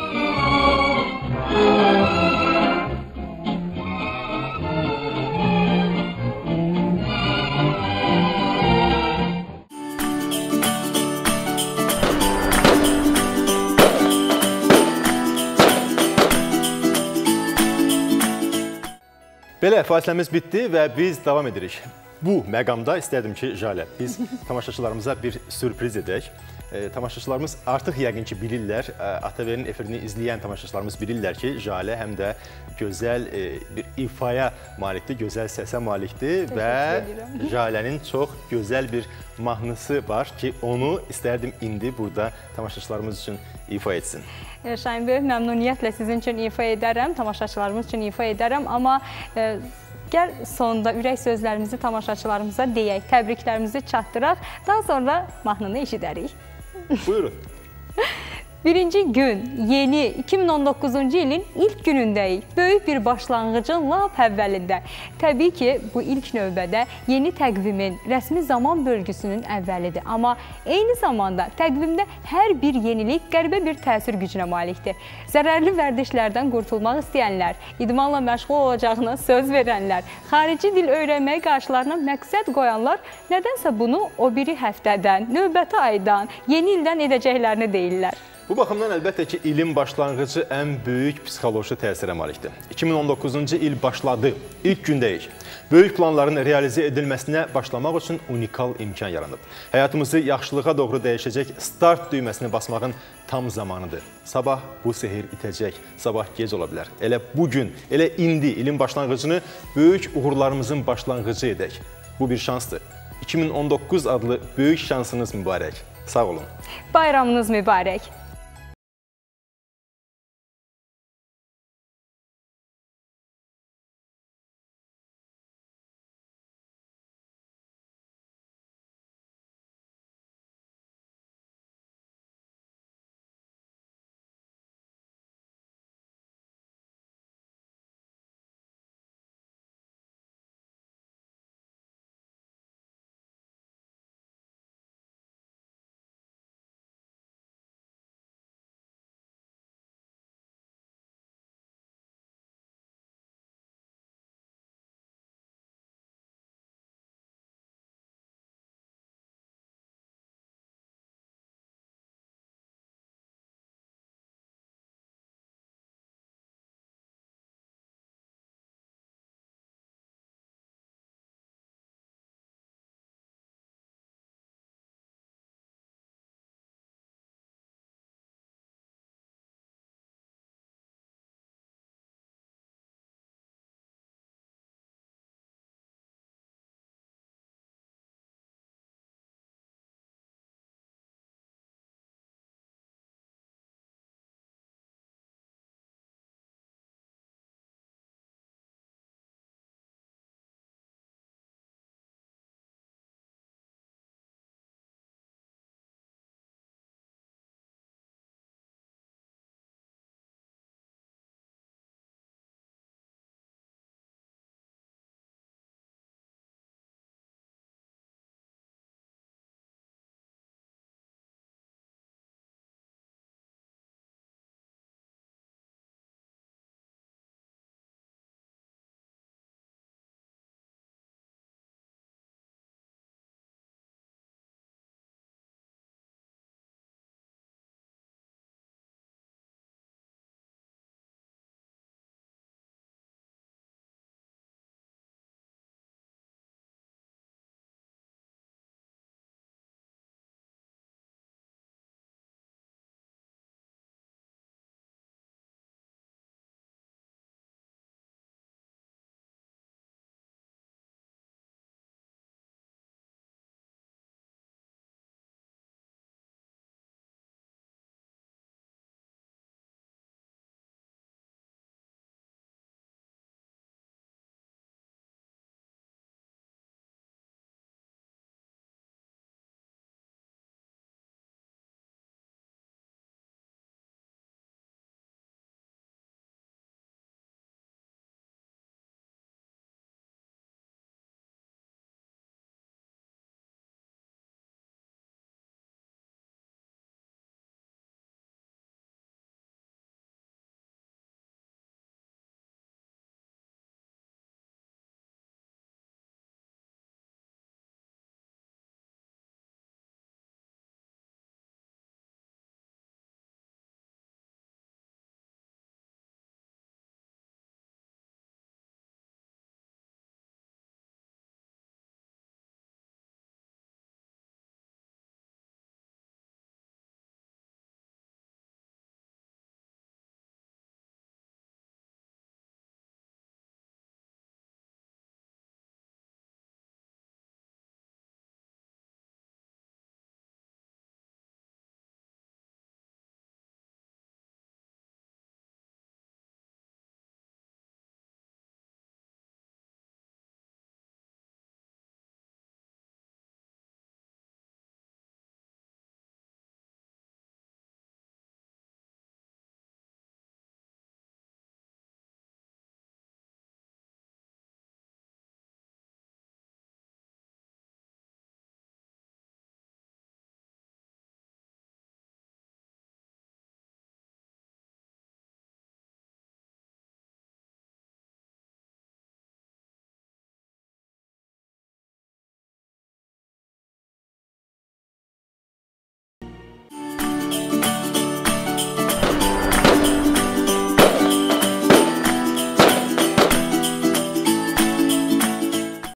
Speaker 2: Belə, fasiləmiz bitdi və biz davam edirik. Bu məqamda istərdim ki, Jalə, biz tamaşaçılarımıza bir sürpriz edək. E, tamaşaçılarımız artıq yəqin ki, bilirlər, A T V-nin efirini izləyən tamaşaçılarımız bilirlər ki, Jalə həm də gözəl e, bir ifaya malikdir, gözəl səsə malikdir və Jalənin çox gözəl bir mahnısı var ki, onu istərdim indi burada tamaşaçılarımız üçün ifa etsin.
Speaker 1: Şahin Bey, məmnuniyyətlə sizin üçün ifa edərəm, tamaşaçılarımız üçün ifa edərəm, amma e, gəl sonunda ürək sözlərimizi tamaşaçılarımıza deyək, təbriklərimizi çatdıraq, daha sonra mahnını eşidərik.
Speaker 2: Buyurun.
Speaker 1: Birinci gün, yeni iki min on doqquzuncu ilin ilk günündəyik. Böyük bir başlanğıcın lap əvvəlində. Təbii ki, bu ilk növbədə yeni təqvimin, rəsmi zaman bölgüsünün əvvəlidir. Amma eyni zamanda təqvimdə hər bir yenilik qəribə bir təsir gücünə malikdir. Zərərli vərdişlərdən qurtulmaq istəyənlər, idmanla məşğul olacağına söz verənlər, xarici dil öyrənməyə qarşılarına məqsəd qoyanlar nədənsə bunu o biri həftədən, növbəti aydan, yeni ildən edəcəklərini deyirlər.
Speaker 2: Bu baxımdan əlbəttə ki, ilin başlanğıcı ən böyük psixoloji təsirə malikdir. iki min on doqquzuncu il başladı, ilk gündəyik. Böyük planların realizə edilməsinə başlamaq üçün unikal imkan yaranıb. Həyatımızı yaxşılığa doğru dəyişəcək start düyməsini basmağın tam zamanıdır. Sabah bu sehir itəcək, sabah gec ola bilər. Elə bugün, elə indi ilin başlanğıcını böyük uğurlarımızın başlanğıcı edək. Bu bir şansdır. iki min on doqquz adlı böyük şansınız mübarək. Sağ olun.
Speaker 1: Bayramınız mübarək.